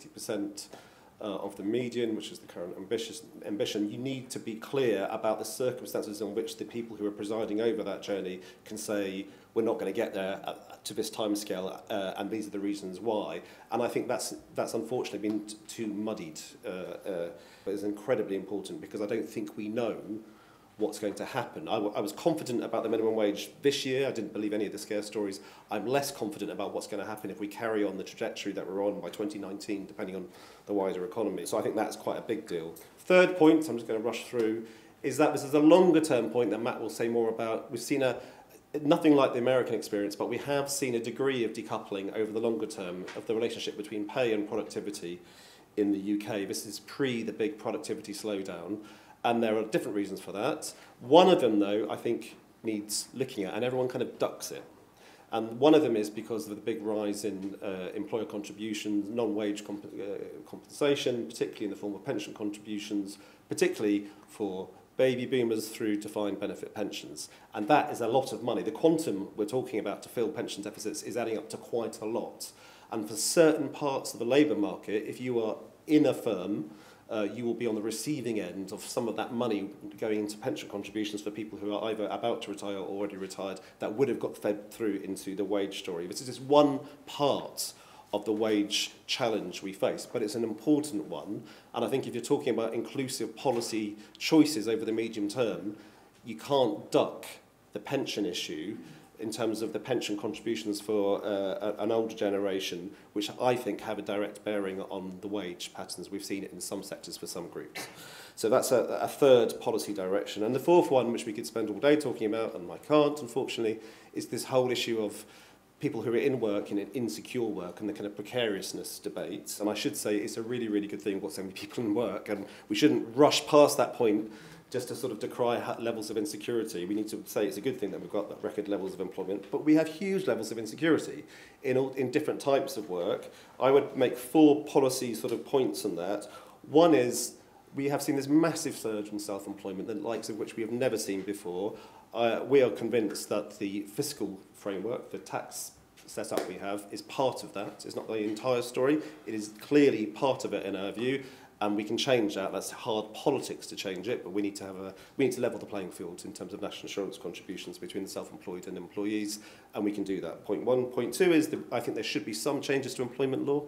60% of the median, which is the current ambition, you need to be clear about the circumstances in which the people who are presiding over that journey can say, we're not going to get there to this timescale, and these are the reasons why. And I think that's unfortunately been too muddied. But it's incredibly important because I don't think we know what's going to happen. I was confident about the minimum wage this year. I didn't believe any of the scare stories. I'm less confident about what's going to happen if we carry on the trajectory that we're on by 2019, depending on the wider economy. So I think that's quite a big deal. Third point, I'm just going to rush through, is that this is a longer term point that Matt will say more about. We've seen nothing like the American experience, but we have seen a degree of decoupling over the longer term of the relationship between pay and productivity in the UK. This is pre the big productivity slowdown. And there are different reasons for that. One of them, though, I think needs looking at, and everyone kind of ducks it. And one of them is because of the big rise in employer contributions, non-wage compensation, particularly in the form of pension contributions, particularly for baby boomers through defined benefit pensions. And that is a lot of money. The quantum we're talking about to fill pension deficits is adding up to quite a lot. And for certain parts of the labour market, if you are in a firm, you will be on the receiving end of some of that money going into pension contributions for people who are either about to retire or already retired that would have got fed through into the wage story. This is just one part of the wage challenge we face, but it's an important one. And I think if you're talking about inclusive policy choices over the medium term, you can't duck the pension issue in terms of the pension contributions for an older generation, which I think have a direct bearing on the wage patterns. We've seen it in some sectors for some groups. So that's a third policy direction. And the fourth one, which we could spend all day talking about, and I can't, unfortunately, is this whole issue of people who are in work, in an insecure work, and the kind of precariousness debate. And I should say it's a really, really good thing we've got so many people in work, and we shouldn't rush past that point just to sort of decry levels of insecurity. We need to say it's a good thing that we've got that record levels of employment, but we have huge levels of insecurity in different types of work. I would make 4 policy sort of points on that. One is we have seen this massive surge in self-employment, the likes of which we have never seen before. We are convinced that the fiscal framework, the tax setup we have, is part of that. It's not the entire story. It is clearly part of it in our view. And we can change that. That's hard politics to change it, but we need to level the playing field in terms of national insurance contributions between the self-employed and employees, and we can do that. Point 1. Point 2 is I think there should be some changes to employment law,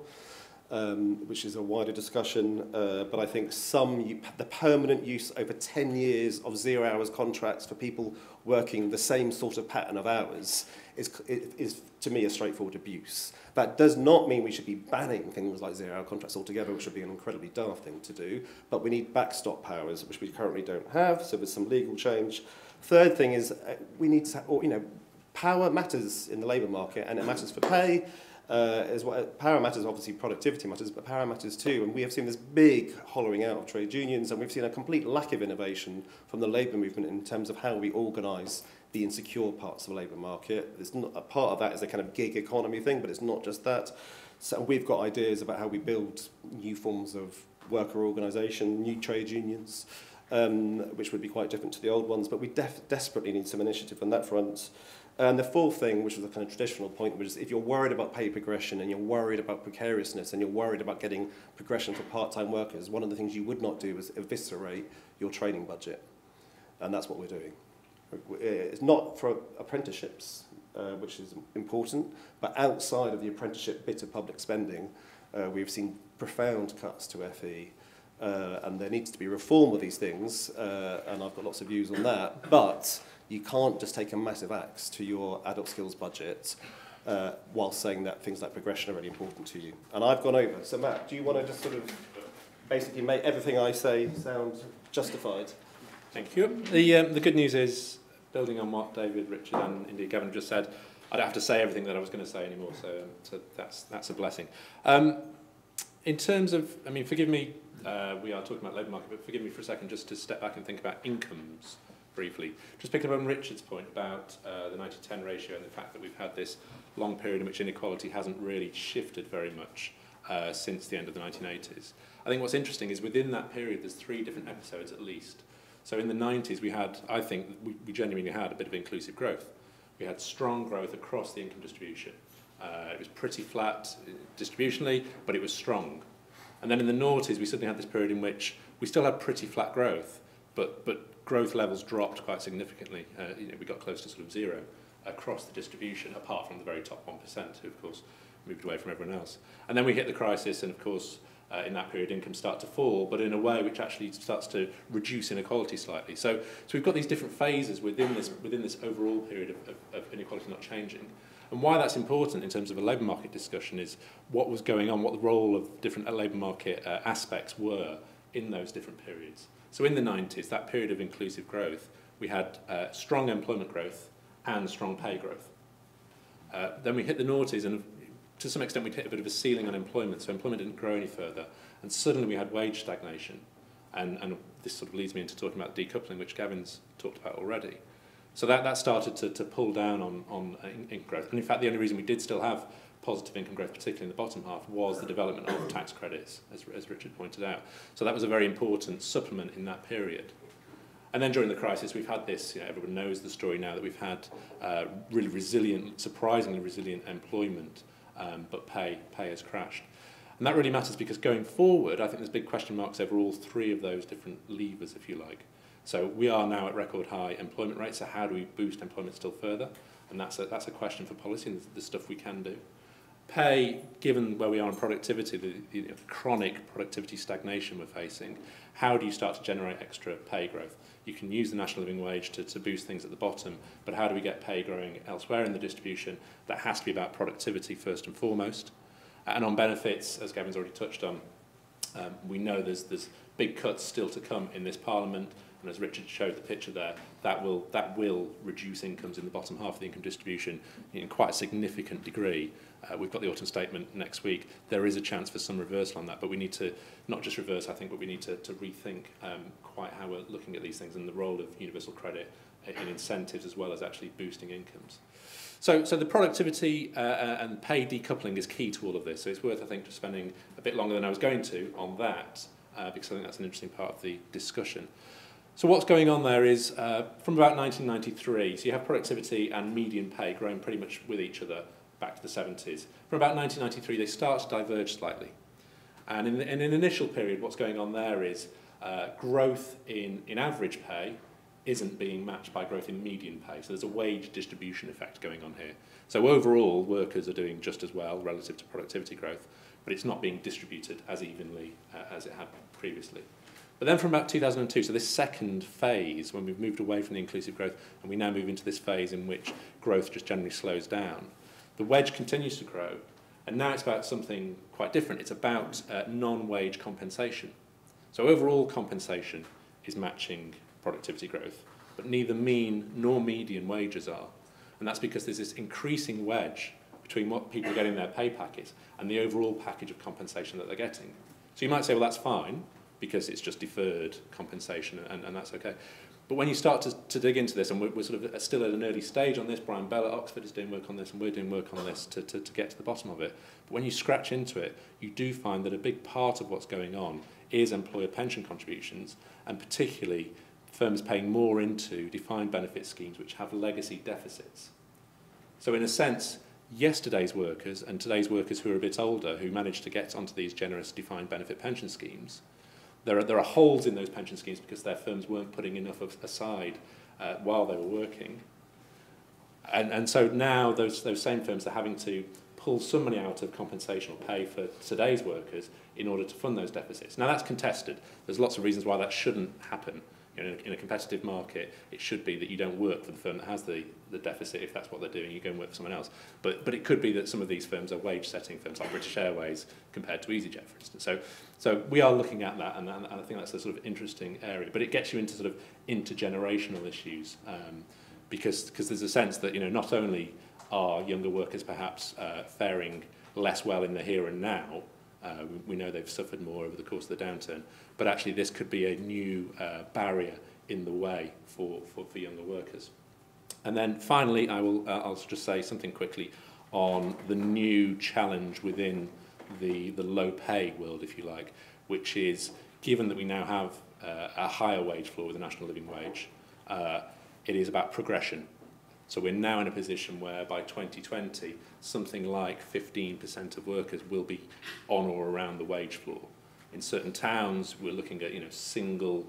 which is a wider discussion, but I think the permanent use over 10 years of 0 hours contracts for people working the same sort of pattern of hours is to me a straightforward abuse. That does not mean we should be banning things like 0 hour contracts altogether, which would be an incredibly daft thing to do, but we need backstop powers, which we currently don't have, so there's some legal change. Third thing is we need to, power matters in the labour market, and it matters for pay. Power matters, obviously productivity matters, but power matters too. And we have seen this big hollowing out of trade unions, and we've seen a complete lack of innovation from the labour movement in terms of how we organise the insecure parts of the labour market. It's not, a part of that is a kind of gig economy thing, but it's not just that. So we've got ideas about how we build new forms of worker organisation, new trade unions, which would be quite different to the old ones, but we desperately need some initiative on that front. And the fourth thing, which was a kind of traditional point, which is if you're worried about pay progression and you're worried about precariousness and you're worried about getting progression for part-time workers, one of the things you would not do is eviscerate your training budget. And that's what we're doing. It's not for apprenticeships, which is important, but outside of the apprenticeship bit of public spending, we've seen profound cuts to FE, and there needs to be reform of these things, and I've got lots of views on that, but you can't just take a massive axe to your adult skills budget while saying that things like progression are really important to you. And I've gone over. So Matt, do you want to just sort of basically make everything I say sound justified? Thank you. The good news is, building on what David, Richard and indeed Gavin just said, I don't have to say everything that I was going to say anymore, so that's a blessing. In terms of, I mean, forgive me, we are talking about labour market, but forgive me for a second just to step back and think about incomes briefly. Just picking up on Richard's point about the 90-10 ratio and the fact that we've had this long period in which inequality hasn't really shifted very much since the end of the 1980s. I think what's interesting is within that period there's 3 different episodes at least. So in the 90s we had, I think, we genuinely had a bit of inclusive growth. We had strong growth across the income distribution. It was pretty flat distributionally, but it was strong. And then in the noughties, we suddenly had this period in which we still had pretty flat growth, but growth levels dropped quite significantly. We got close to sort of 0 across the distribution, apart from the very top 1%, who of course moved away from everyone else. And then we hit the crisis, and of course, in that period, incomes start to fall, but in a way which actually starts to reduce inequality slightly. So we've got these different phases within this overall period of inequality not changing. And why that's important in terms of a labour market discussion is what was going on, what the role of different labour market aspects were in those different periods. So in the 90s, that period of inclusive growth, we had strong employment growth and strong pay growth. Then we hit the noughties, and to some extent we'd hit a bit of a ceiling on employment, so employment didn't grow any further, and suddenly we had wage stagnation. And this sort of leads me into talking about decoupling, which Gavin's talked about already. So that started to pull down on income growth. And in fact, the only reason we did still have positive income growth, particularly in the bottom half, was the development of tax credits, as Richard pointed out. So that was a very important supplement in that period. And then during the crisis, we've had this, everyone knows the story now, that we've had really resilient, surprisingly resilient employment, but pay has crashed. And that really matters because going forward, I think there's big question marks over all 3 of those different levers, if you like. So we are now at record high employment rates, so how do we boost employment still further? And that's a question for policy and the stuff we can do. Pay, given where we are in productivity, the chronic productivity stagnation we're facing, how do you start to generate extra pay growth? You can use the national living wage to boost things at the bottom, but how do we get pay growing elsewhere in the distribution? That has to be about productivity first and foremost. And on benefits, as Gavin's already touched on, we know there's big cuts still to come in this Parliament. And as Richard showed the picture there, that will reduce incomes in the bottom half of the income distribution in quite a significant degree. We've got the autumn statement next week. There is a chance for some reversal on that, but we need to not just reverse, I think, but we need to rethink quite how we're looking at these things and the role of universal credit in incentives as well as actually boosting incomes. So the productivity and pay decoupling is key to all of this. So it's worth, I think, just spending a bit longer than I was going to on that because I think that's an interesting part of the discussion. So what's going on there is from about 1993, so you have productivity and median pay growing pretty much with each other back to the 70s. From about 1993, they start to diverge slightly. And in an initial period, what's going on there is growth in average pay isn't being matched by growth in median pay. So there's a wage distribution effect going on here. So overall, workers are doing just as well relative to productivity growth, but it's not being distributed as evenly as it had previously. But then from about 2002, so this second phase, when we've moved away from the inclusive growth and we now move into this phase in which growth just generally slows down, the wedge continues to grow, and now it's about something quite different. It's about non-wage compensation. So overall compensation is matching productivity growth, but neither mean nor median wages are. And that's because there's this increasing wedge between what people get in their pay packets and the overall package of compensation that they're getting. So you might say, well, that's fine, because it's just deferred compensation, and that's okay. But when you start to dig into this, and we're sort of still at an early stage on this, Brian Bell at Oxford is doing work on this, and we're doing work on this to get to the bottom of it. But when you scratch into it, you do find that a big part of what's going on is employer pension contributions, and particularly firms paying more into defined benefit schemes which have legacy deficits. So in a sense, yesterday's workers and today's workers who are a bit older, who managed to get onto these generous defined benefit pension schemes, there are holes in those pension schemes because their firms weren't putting enough aside while they were working. And so now those same firms are having to pull some money out of compensation or pay for today's workers in order to fund those deficits. Now that's contested. There's lots of reasons why that shouldn't happen. In a competitive market, it should be that you don't work for the firm that has the deficit if that's what they're doing. You go and work for someone else. But it could be that some of these firms are wage-setting firms, like British Airways compared to EasyJet, for instance. So we are looking at that, and I think that's a sort of interesting area. But it gets you into sort of intergenerational issues because there's a sense that not only are younger workers perhaps faring less well in the here and now, We know they've suffered more over the course of the downturn, but actually this could be a new barrier in the way for younger workers. And then finally, I'll just say something quickly on the new challenge within the low pay world, if you like, which is, given that we now have a higher wage floor with the national living wage, it is about progression. So we're now in a position where by 2020, something like 15% of workers will be on or around the wage floor. In certain towns, we're looking at single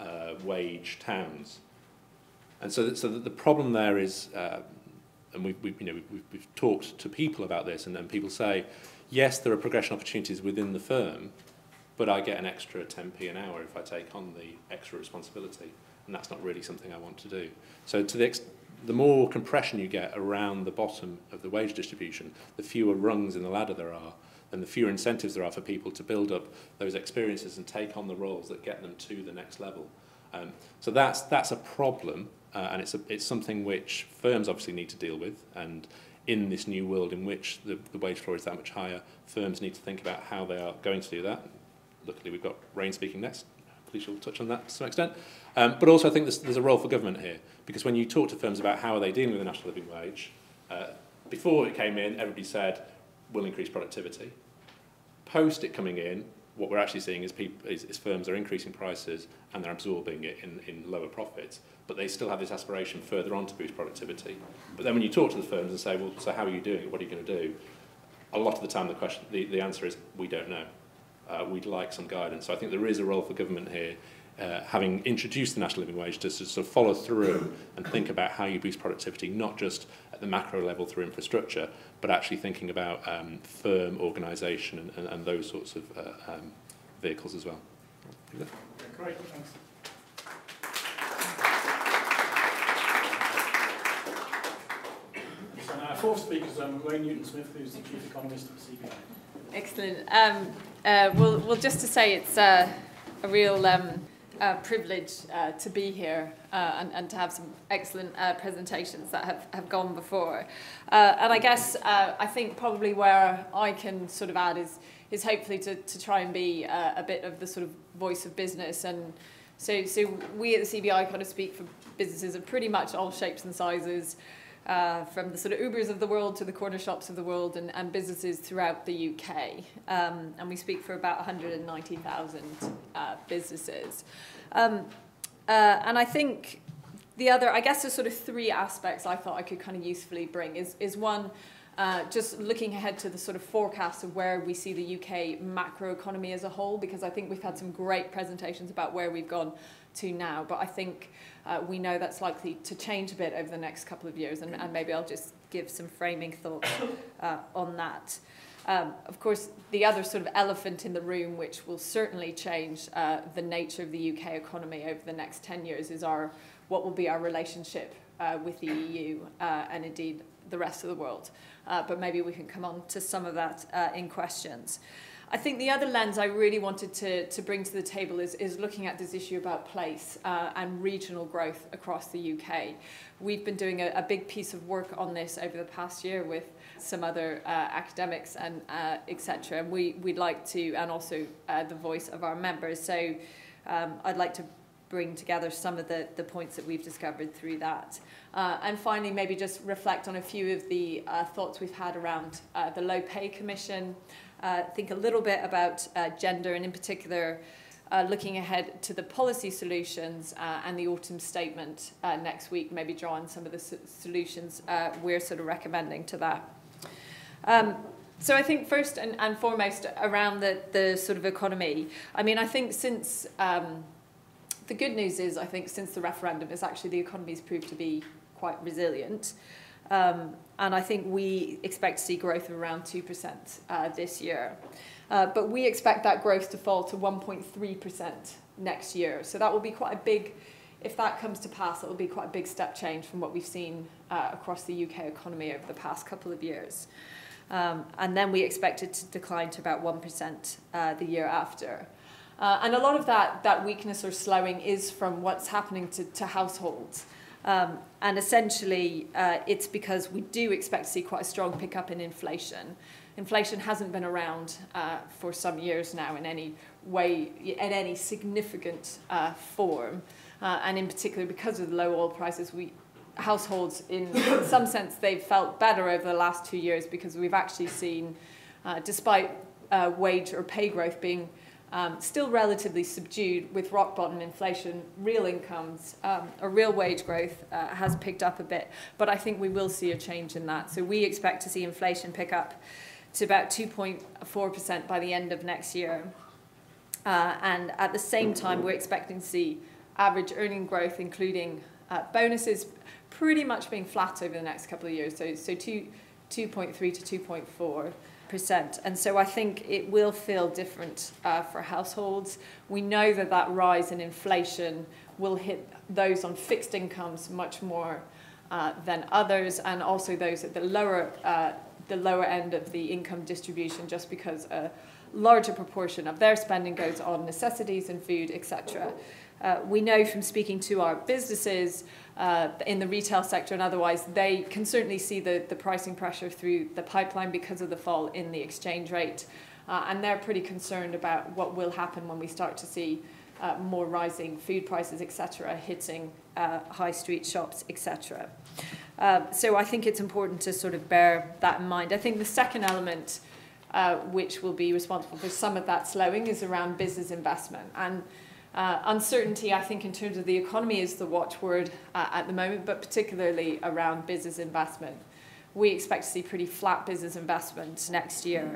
wage towns. And so the problem there is, and we've talked to people about this, and then people say, yes, there are progression opportunities within the firm, but I get an extra 10p an hour if I take on the extra responsibility, and that's not really something I want to do. So the more compression you get around the bottom of the wage distribution, the fewer rungs in the ladder there are, and the fewer incentives there are for people to build up those experiences and take on the roles that get them to the next level. So that's a problem, and it's something which firms obviously need to deal with, and in this new world in which the wage floor is that much higher, firms need to think about how they are going to do that. Luckily we've got Rain speaking next. Hopefully she'll touch on that to some extent. But also I think there's a role for government here, because when you talk to firms about how are they dealing with the national living wage, before it came in, everybody said, we'll increase productivity. Post it coming in, what we're actually seeing is firms are increasing prices and they're absorbing it in lower profits, but they still have this aspiration further on to boost productivity. But then when you talk to the firms and say, well, so how are you doing it? What are you going to do? A lot of the time the answer is, we don't know. We'd like some guidance. So I think there is a role for government here, having introduced the national living wage, to sort of follow through and think about how you boost productivity, not just at the macro level through infrastructure, but actually thinking about firm organisation and those sorts of vehicles as well. Great, thanks. So now our fourth speaker is Wayne Newton-Smith, who's the Chief Economist of the CBI. Excellent. Well, just to say it's a real privilege to be here and to have some excellent presentations that have gone before. And I guess I think probably where I can sort of add is hopefully to try and be a bit of the sort of voice of business. And so we at the CBI kind of speak for businesses of pretty much all shapes and sizes, from the sort of Ubers of the world to the corner shops of the world, and businesses throughout the UK. And we speak for about 190,000 businesses. And I think I guess there's sort of three aspects I thought I could kind of usefully bring is one, just looking ahead to the sort of forecast of where we see the UK macroeconomy as a whole, because I think we've had some great presentations about where we've gone to now, but I think we know that's likely to change a bit over the next couple of years, and maybe I'll just give some framing thoughts on that. Of course, the other sort of elephant in the room, which will certainly change the nature of the UK economy over the next 10 years, is what will be our relationship with the EU and indeed the rest of the world. But maybe we can come on to some of that in questions. I think the other lens I really wanted to bring to the table is looking at this issue about place and regional growth across the UK. We've been doing a big piece of work on this over the past year with some other academics and etc. And we'd like to, and also the voice of our members. So I'd like to bring together some of the points that we've discovered through that. And finally, maybe just reflect on a few of the thoughts we've had around the Low Pay Commission, think a little bit about gender, and in particular, looking ahead to the policy solutions and the autumn statement next week, maybe draw on some of the solutions we're sort of recommending to that. So I think first and foremost around the sort of economy, I mean, I think since, the good news is, I think since the referendum, is actually the economy's proved to be quite resilient. And I think we expect to see growth of around 2% this year. But we expect that growth to fall to 1.3% next year. So that will be quite a big, if that comes to pass, it will be quite a big step change from what we've seen across the UK economy over the past couple of years. And then we expect it to decline to about 1% the year after. And a lot of that weakness or slowing is from what's happening to households. And essentially, it's because we do expect to see quite a strong pickup in inflation. inflation hasn't been around for some years now in any way, in any significant form. And in particular, because of the low oil prices, households, in some sense, they've felt better over the last 2 years because we've actually seen, despite wage or pay growth being still relatively subdued with rock bottom inflation, real incomes or real wage growth has picked up a bit. But I think we will see a change in that. So we expect to see inflation pick up to about 2.4% by the end of next year. And at the same time, we're expecting to see average earning growth, including bonuses, pretty much being flat over the next couple of years. So 2.3 to 2.4%. And so I think it will feel different for households. We know that that rise in inflation will hit those on fixed incomes much more than others, and also those at the lower end of the income distribution, just because a larger proportion of their spending goes on necessities and food, etc. We know from speaking to our businesses in the retail sector and otherwise, they can certainly see the pricing pressure through the pipeline because of the fall in the exchange rate. And they're pretty concerned about what will happen when we start to see more rising food prices, etc., hitting high street shops, etc. So I think it's important to sort of bear that in mind. I think the second element which will be responsible for some of that slowing is around business investment. And uncertainty, I think, in terms of the economy is the watchword at the moment, but particularly around business investment. We expect to see pretty flat business investment next year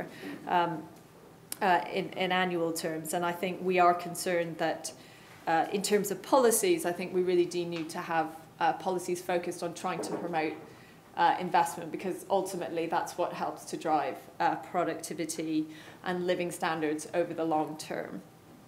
in annual terms. And I think we are concerned that in terms of policies, I think we really do need to have policies focused on trying to promote investment, because ultimately that's what helps to drive productivity and living standards over the long term.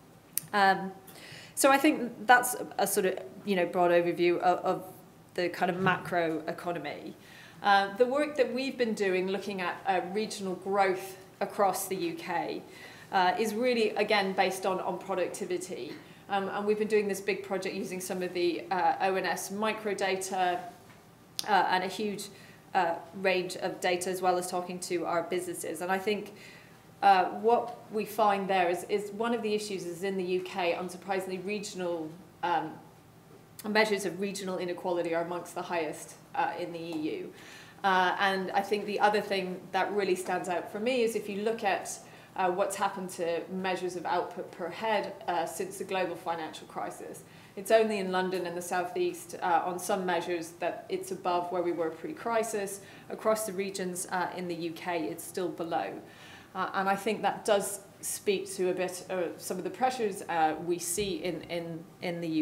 So I think that's a sort of broad overview of the kind of macro economy. The work that we've been doing looking at regional growth across the UK is really, again, based on productivity. And we've been doing this big project using some of the ONS microdata and a huge range of data, as well as talking to our businesses. And I think what we find there is one of the issues is in the UK, unsurprisingly, regional measures of regional inequality are amongst the highest in the EU. And I think the other thing that really stands out for me is if you look at what's happened to measures of output per head since the global financial crisis. It's only in London and the southeast on some measures that it's above where we were pre-crisis. Across the regions in the UK, it's still below. And I think that does speak to a bit of some of the pressures we see in the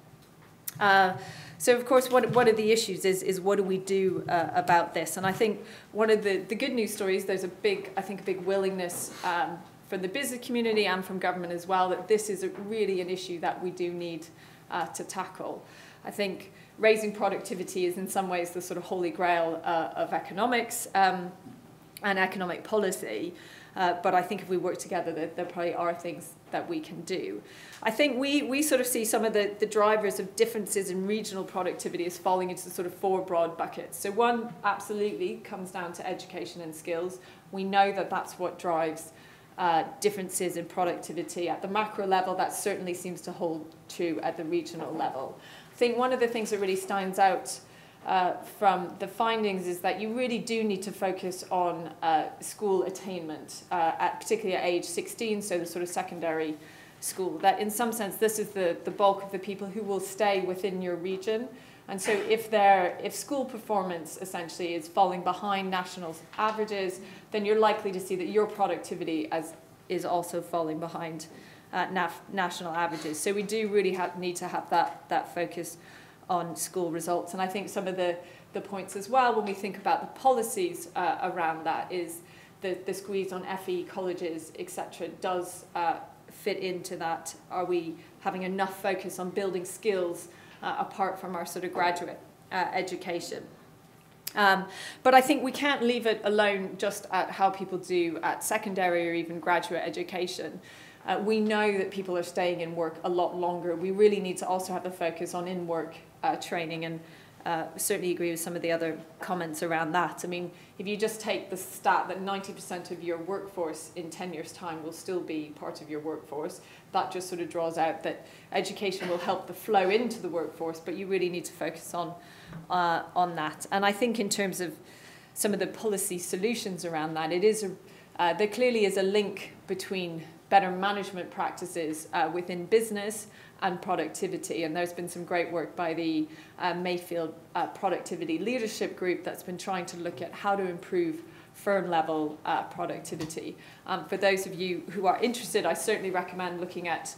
UK. So, of course, what are the issues is what do we do about this? And I think one of the good news stories, there's a big willingness from the business community and from government as well that this is really an issue that we do need to tackle. I think raising productivity is in some ways the sort of holy grail of economics and economic policy. But I think if we work together, there probably are things that we can do. I think we sort of see some of the drivers of differences in regional productivity as falling into sort of four broad buckets. So one absolutely comes down to education and skills. We know that that's what drives differences in productivity. At the macro level, that certainly seems to hold true at the regional level. I think one of the things that really stands out from the findings is that you really do need to focus on school attainment, particularly at age 16, so the sort of secondary school. That in some sense, this is the bulk of the people who will stay within your region. And so if school performance essentially is falling behind national averages, then you're likely to see that your productivity is also falling behind national averages. So we do really need to have that focus on school results. And I think some of the points as well when we think about the policies around that is the squeeze on FE colleges, etc., does fit into that. Are we having enough focus on building skills apart from our sort of graduate education? But I think we can't leave it alone just at how people do at secondary or even graduate education. We know that people are staying in work a lot longer. We really need to also have the focus on in-work training. And certainly agree with some of the other comments around that. I mean, if you just take the stat that 90% of your workforce in 10 years' time will still be part of your workforce, that just sort of draws out that education will help the flow into the workforce, but you really need to focus on that. And I think in terms of some of the policy solutions around that, it is there clearly is a link between better management practices within business and productivity. And there's been some great work by the Mayfield Productivity Leadership Group that's been trying to look at how to improve firm-level productivity. For those of you who are interested, I certainly recommend looking at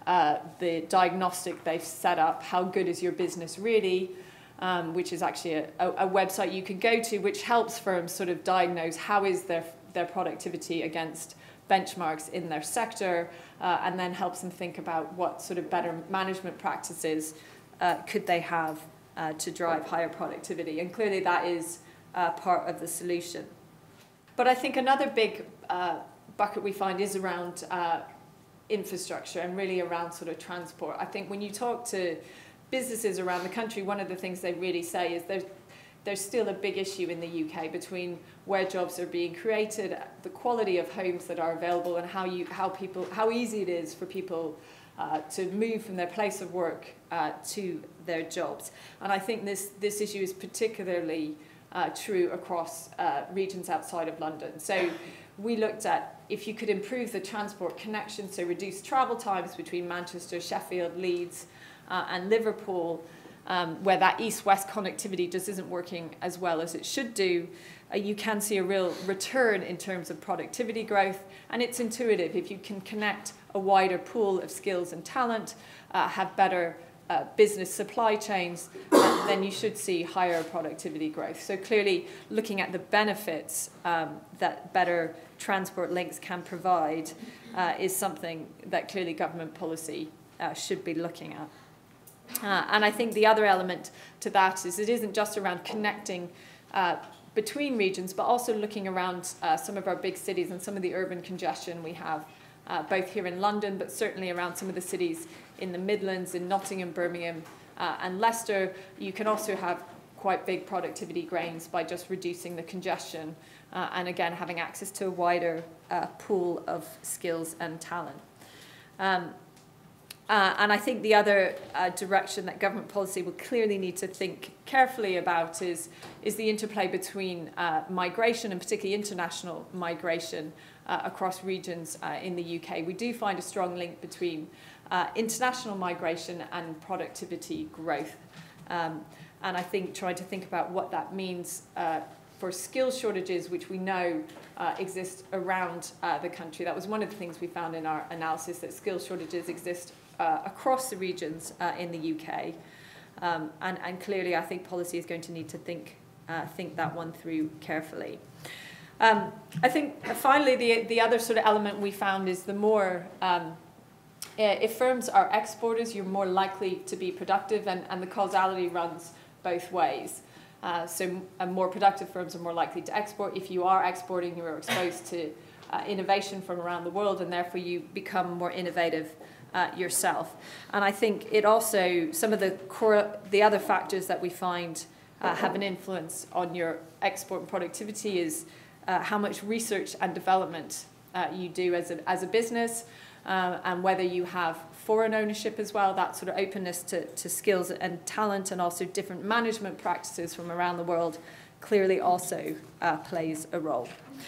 the diagnostic they've set up, How Good Is Your Business Really?, which is actually a website you can go to, which helps firms sort of diagnose how is their productivity against benchmarks in their sector, and then helps them think about what sort of better management practices could they have to drive higher productivity. And clearly that is part of the solution. But I think another big bucket we find is around infrastructure and really around sort of transport. I think when you talk to businesses around the country, one of the things they really say is there's still a big issue in the UK between where jobs are being created, the quality of homes that are available, and how easy it is for people to move from their place of work to their jobs. And I think this issue is particularly true across regions outside of London. So we looked at if you could improve the transport connection, so reduce travel times between Manchester, Sheffield, Leeds, and Liverpool, where that east-west connectivity just isn't working as well as it should do, you can see a real return in terms of productivity growth. And it's intuitive. If you can connect a wider pool of skills and talent, have better business supply chains, then you should see higher productivity growth. So clearly looking at the benefits that better transport links can provide is something that clearly government policy should be looking at. And I think the other element to that is it isn't just around connecting between regions, but also looking around some of our big cities and some of the urban congestion we have, both here in London, but certainly around some of the cities in the Midlands, in Nottingham, Birmingham, and Leicester. You can also have quite big productivity gains by just reducing the congestion and, again, having access to a wider pool of skills and talent. And I think the other direction that government policy will clearly need to think carefully about is the interplay between migration, and particularly international migration across regions in the UK. We do find a strong link between international migration and productivity growth. And I think trying to think about what that means for skills shortages, which we know exist around the country. That was one of the things we found in our analysis, that skills shortages exist across the regions in the UK, and clearly I think policy is going to need to think that one through carefully. I think finally the other sort of element we found is the more if firms are exporters, you're more likely to be productive, and the causality runs both ways. So more productive firms are more likely to export. If you are exporting, you are exposed to innovation from around the world, and therefore you become more innovative yourself. And I think it also, some of the other factors that we find have an influence on your export and productivity is how much research and development you do as a business, and whether you have foreign ownership as well, that sort of openness to skills and talent, and also different management practices from around the world clearly also plays a role.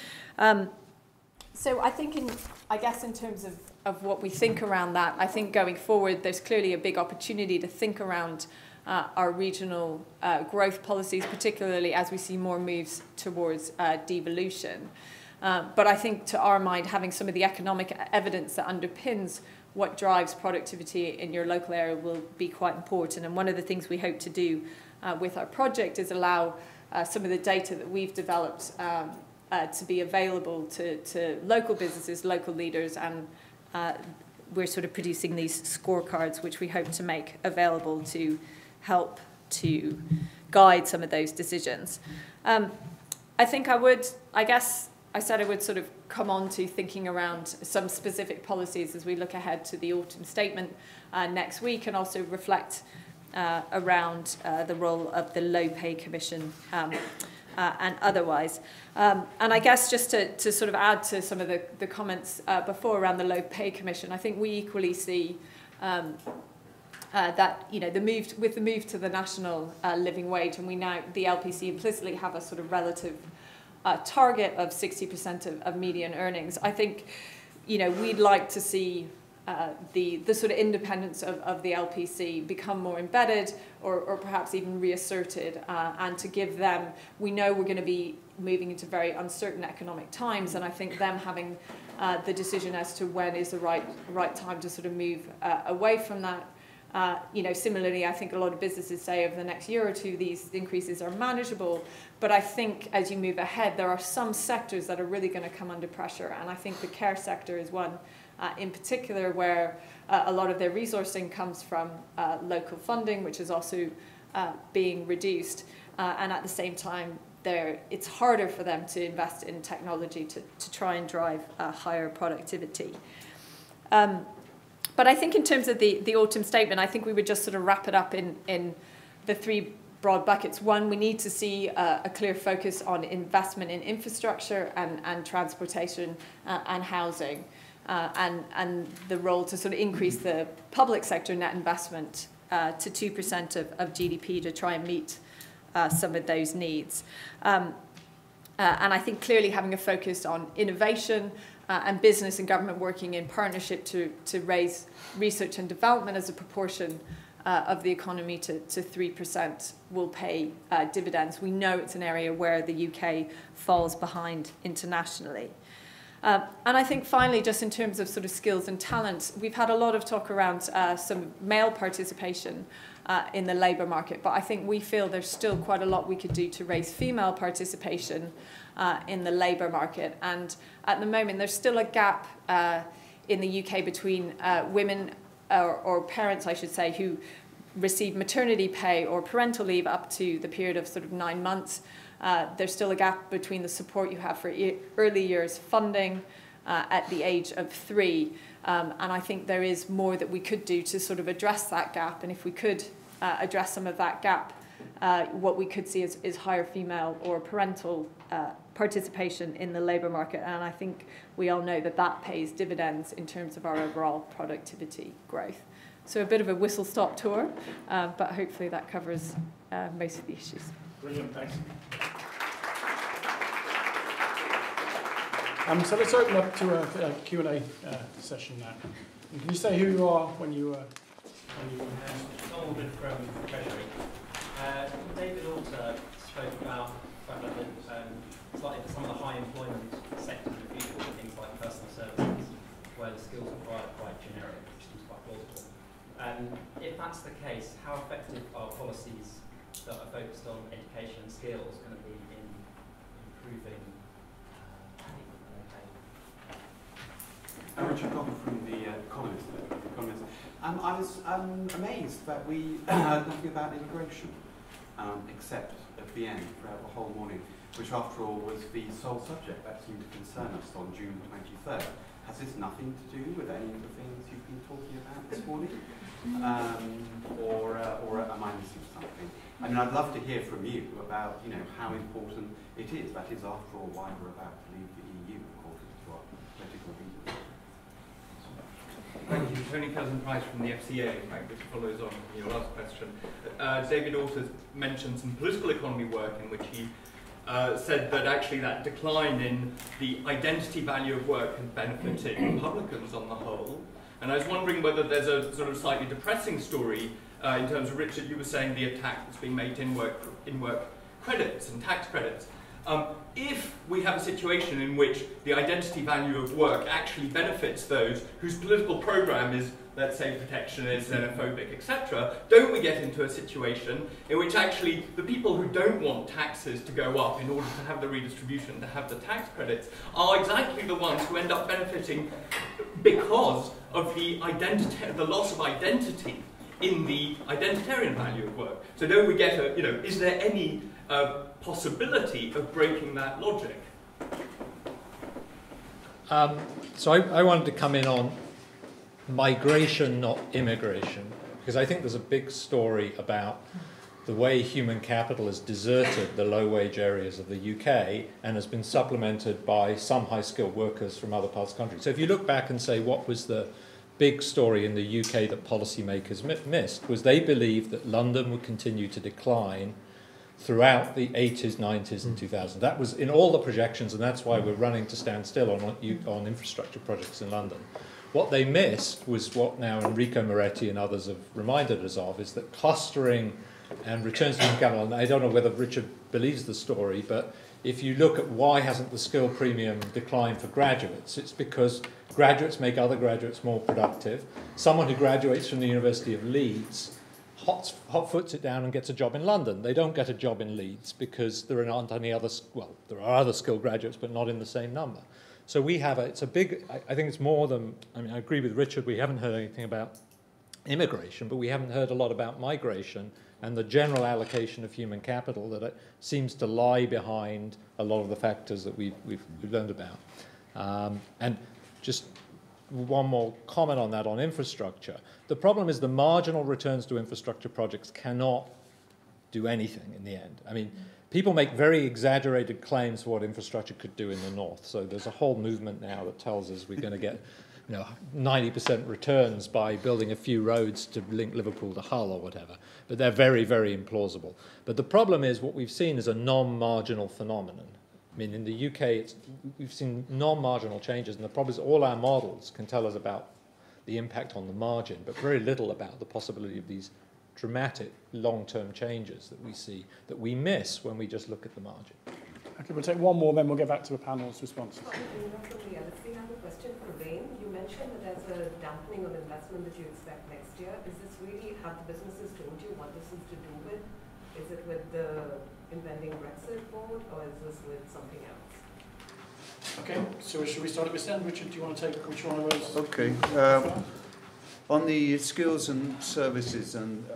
So I think I guess in terms of what we think around that, I think going forward there's clearly a big opportunity to think around our regional growth policies, particularly as we see more moves towards devolution. But I think to our mind, having some of the economic evidence that underpins what drives productivity in your local area will be quite important. And one of the things we hope to do with our project is allow some of the data that we've developed to be available to local businesses, local leaders, and we're sort of producing these scorecards which we hope to make available to help to guide some of those decisions. I think I guess I said I would sort of come on to thinking around some specific policies as we look ahead to the autumn statement next week, and also reflect around the role of the Low Pay Commission and otherwise. And I guess just to sort of add to some of the comments before around the Low Pay Commission, I think we equally see that, you know, with the move to the national living wage, and we now, the LPC implicitly have a sort of relative target of 60% of median earnings. I think, you know, we'd like to see the sort of independence of the LPC become more embedded or perhaps even reasserted, and to give them, we know we're going to be moving into very uncertain economic times, and I think them having the decision as to when is the right time to sort of move away from that. You know, similarly, I think a lot of businesses say over the next year or two these increases are manageable, but I think as you move ahead there are some sectors that are really going to come under pressure, and I think the care sector is one in particular where a lot of their resourcing comes from local funding, which is also being reduced, and at the same time it's harder for them to invest in technology to try and drive higher productivity. But I think in terms of the autumn statement, I think we would just sort of wrap it up in the three broad buckets. One, we need to see a clear focus on investment in infrastructure and transportation and housing, and the role to sort of increase the public sector net investment to 2% of GDP to try and meet some of those needs. And I think clearly having a focus on innovation and business and government working in partnership to raise research and development as a proportion of the economy to 3% will pay dividends. We know it's an area where the UK falls behind internationally. And I think finally, just in terms of sort of skills and talent, we've had a lot of talk around some male participation in the labour market, but I think we feel there's still quite a lot we could do to raise female participation in the labour market. And at the moment, there's still a gap in the UK between women or parents, I should say, who receive maternity pay or parental leave up to the period of sort of 9 months. There's still a gap between the support you have for early years funding at the age of 3. And I think there is more that we could do to sort of address that gap. And if we could address some of that gap, what we could see is higher female or parental participation in the labour market. And I think we all know that that pays dividends in terms of our overall productivity growth. So a bit of a whistle-stop tour, but hopefully that covers most of the issues. Brilliant, thanks. So let's open up to a Q&A session now. And can you say who you are when you Donald from Treasury. David Autor spoke about slightly some of the high employment sectors of the future, things like personal services, where the skills required are quite generic, which seems quite plausible. If that's the case, how effective are policies that are focused on education and skills going to be in improving pay? I'm Richard Gavin from The Economist. I was amazed that we heard nothing about immigration, except at the end, throughout the whole morning, which after all was the sole subject that seemed to concern us on June 23rd. Has this nothing to do with any of the things you've been talking about this morning? Or am I missing something? I mean, I'd love to hear from you about, you know, how important it is. That is, after all, why we're about to leave the EU, according to our political leaders. Thank you. Tony Cousin-Price from the FCA, in fact, which follows on from your last question. David Autor mentioned some political economy work in which he said that actually that decline in the identity value of work had benefited Republicans on the whole. And I was wondering whether there's a sort of slightly depressing story in terms of, Richard, you were saying the attack that's being made in work credits and tax credits. If we have a situation in which the identity value of work actually benefits those whose political program is, let's say, protectionist, xenophobic, etc., don't we get into a situation in which actually the people who don't want taxes to go up in order to have the redistribution, to have the tax credits, are exactly the ones who end up benefiting because of the loss of identity in the identitarian value of work? So don't we get a, you know, is there any possibility of breaking that logic? So I wanted to come in on migration, not immigration. because I think there's a big story about the way human capital has deserted the low-wage areas of the UK and has been supplemented by some high-skilled workers from other parts of the country. So if you look back and say what was the big story in the UK that policymakers missed, was they believed that London would continue to decline throughout the 80s, 90s and 2000s. That was in all the projections, and that's why we're running to stand still on infrastructure projects in London. What they missed was what now Enrico Moretti and others have reminded us of, is that clustering and returns to human capital, and I don't know whether Richard believes the story, but if you look at why hasn't the skill premium declined for graduates, it's because graduates make other graduates more productive. Someone who graduates from the University of Leeds hot-foots it down and gets a job in London. They don't get a job in Leeds because there aren't any other, well, there are other skilled graduates, but not in the same number. So we have it's a big, I think it's more than, I mean, I agree with Richard, we haven't heard anything about immigration, but we haven't heard a lot about migration and the general allocation of human capital that it seems to lie behind a lot of the factors that we've learned about. And just one more comment on that, on infrastructure. The problem is the marginal returns to infrastructure projects cannot do anything in the end. I mean, people make very exaggerated claims for what infrastructure could do in the north. So there's a whole movement now that tells us we're going to get 90% returns by building a few roads to link Liverpool to Hull or whatever. But they're very, very implausible. But the problem is what we've seen is a non-marginal phenomenon. I mean, in the UK, we've seen non-marginal changes, and the problem is all our models can tell us about the impact on the margin, but very little about the possibility of these dramatic long-term changes that we see, that we miss when we just look at the margin. Okay, we'll take one more, then we'll get back to the panel's responses. From the LSE, I have a question for Wayne. You mentioned that there's a dampening of investment that you expect next year. Is this really, have the businesses told you what this is to do with? Is it with the impending Brexit vote, or is this with something else? Okay, so should we start at this end? Richard, do you want to take which one of those? Okay. On the skills and services, and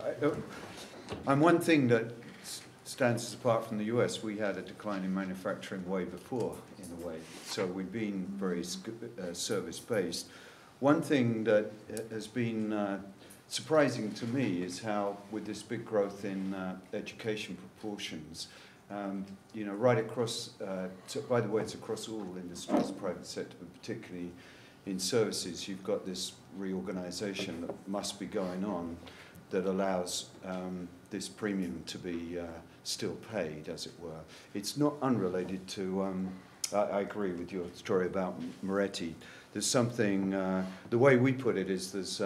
one thing that stands us apart from the US, we had a decline in manufacturing way before, in a way. So we've been very service-based. One thing that has been surprising to me is how, with this big growth in education proportions, right across, by the way, it's across all industries, private sector, but particularly in services, you've got this reorganisation that must be going on that allows this premium to be still paid, as it were. It's not unrelated to, I agree with your story about Moretti. There's something, the way we put it is there's,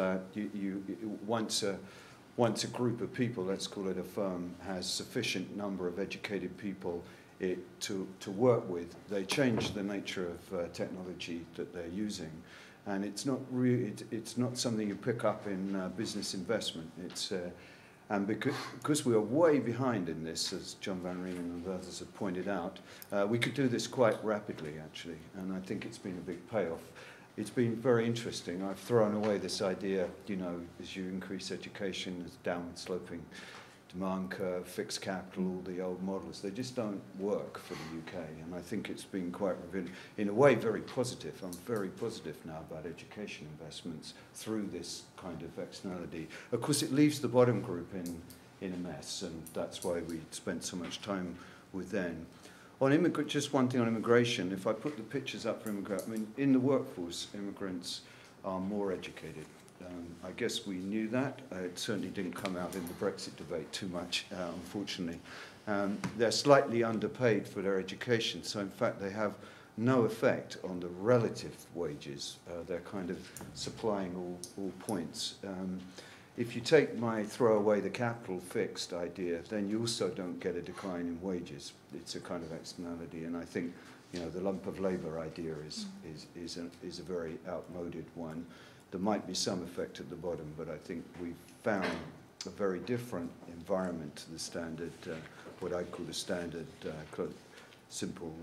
once a group of people, let's call it a firm, has sufficient number of educated people to work with, they change the nature of technology that they're using. And it's not really, it's not something you pick up in business investment. It's, and because we are way behind in this, as John Van Riemen and others have pointed out, we could do this quite rapidly, actually. And I think it's been a big payoff. It's been very interesting. I've thrown away this idea, as you increase education, there's downward sloping demand curve, fixed capital, all the old models. They just don't work for the UK. And I think it's been quite, in a way, very positive. I'm very positive now about education investments through this kind of externality. Of course, it leaves the bottom group in a mess, and that's why we spent so much time with them. On just one thing on immigration, if I put the pictures up for immigrants, I mean, in the workforce, immigrants are more educated. I guess we knew that. It certainly didn't come out in the Brexit debate too much, unfortunately. They're slightly underpaid for their education, so in fact they have no effect on the relative wages. They're kind of supplying all points. If you take my throw away the capital fixed idea, then you also don't get a decline in wages. It's a kind of externality, and I think the lump of labour idea is a very outmoded one. There might be some effect at the bottom, but I think we've found a very different environment to the standard, what I call the standard simple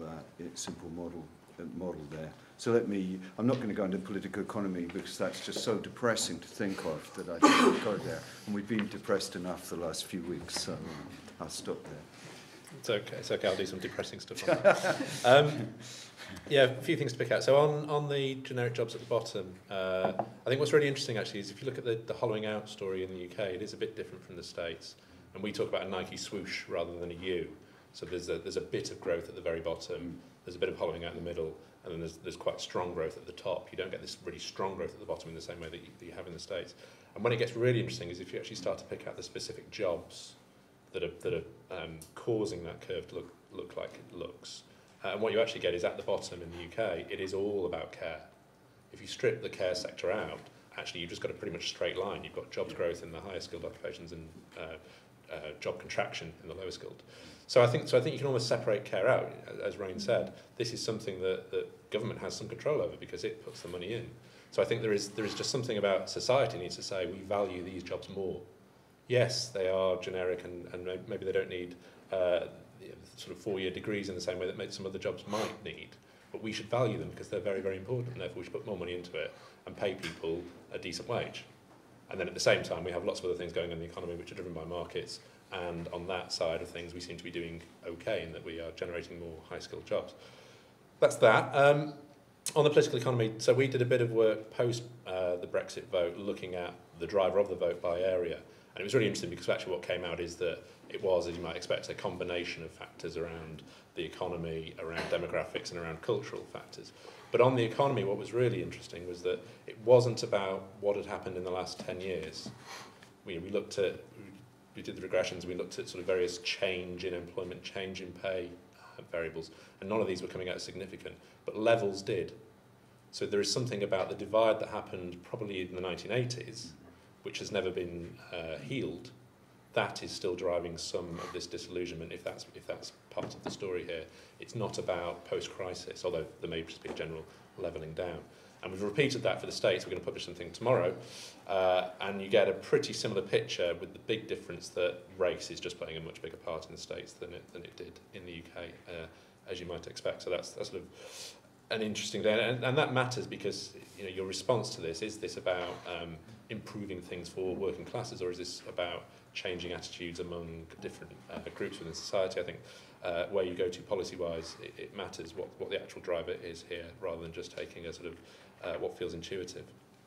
model there. So I'm not going to go into political economy because that's just so depressing to think of that I think we'll go there. And we've been depressed enough the last few weeks, so I'll stop there. It's okay, I'll do some depressing stuff on that. Yeah, a few things to pick out. So on the generic jobs at the bottom, I think what's really interesting actually is if you look at the hollowing out story in the UK, it is a bit different from the States. And we talk about a Nike swoosh rather than a U. So there's a bit of growth at the very bottom, there's a bit of hollowing out in the middle, and then there's quite strong growth at the top. You don't get this really strong growth at the bottom in the same way that you have in the States. And when it gets really interesting is if you actually start to pick out the specific jobs that are causing that curve to look like it looks. And what you actually get is at the bottom in the UK, it is all about care. If you strip the care sector out, actually you've just got a pretty much straight line. You've got jobs growth in the higher skilled occupations and job contraction in the lower skilled. So I think you can almost separate care out. As Rain said, this is something that government has some control over because it puts the money in. So I think there is just something about society needs to say we value these jobs more. Yes, they are generic and maybe they don't need sort of 4-year degrees in the same way that some other jobs might need, but we should value them because they're very, very important, and therefore we should put more money into it and pay people a decent wage. And then at the same time, we have lots of other things going on in the economy which are driven by markets, and on that side of things, we seem to be doing okay in that we are generating more high-skilled jobs. That's that. On the political economy, so we did a bit of work post the Brexit vote looking at the driver of the vote by area. And it was really interesting because actually what came out is that it was, as you might expect, a combination of factors around the economy, around demographics, and around cultural factors. But on the economy, what was really interesting was that it wasn't about what had happened in the last 10 years. We did the regressions, we looked at sort of various change in employment, change in pay variables, and none of these were coming out as significant, but levels did. So there is something about the divide that happened probably in the 1980s, which has never been healed. That is still driving some of this disillusionment, if that's part of the story here. It's not about post-crisis, although there may just be a general levelling down. And we've repeated that for the States. We're going to publish something tomorrow, and you get a pretty similar picture with the big difference that race is just playing a much bigger part in the States than it did in the UK, as you might expect. So that's sort of an interesting day, and that matters because your response to this, is this about improving things for working classes, or is this about changing attitudes among different groups within society? I think where you go to policy-wise, it matters what the actual driver is here, rather than just taking a sort of what feels intuitive.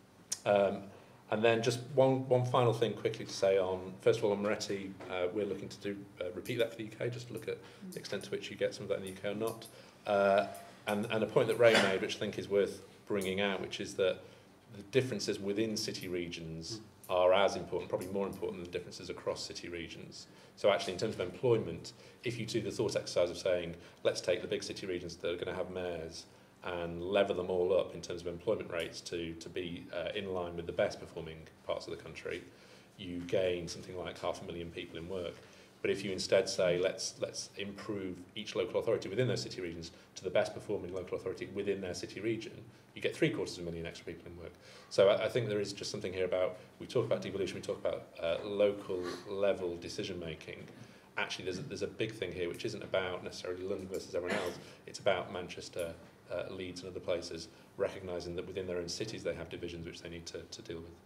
And then just one final thing quickly to say on, first of all, on Moretti, we're looking to repeat that for the UK, just to look at the extent to which you get some of that in the UK or not. And a point that Ray made, which I think is worth bringing out, which is that the differences within city regions are as important, probably more important than the differences across city regions. So actually, in terms of employment, if you do the thought exercise of saying, let's take the big city regions that are going to have mayors and lever them all up in terms of employment rates to be in line with the best performing parts of the country, you gain something like 500,000 people in work. But if you instead say, let's improve each local authority within those city regions to the best performing local authority within their city region, you get 750,000 extra people in work. So I think there is just something here about, we talk about devolution, we talk about local level decision making. Actually, there's a big thing here which isn't about necessarily London versus everyone else. It's about Manchester, Leeds and other places, recognising that within their own cities they have divisions which they need to deal with.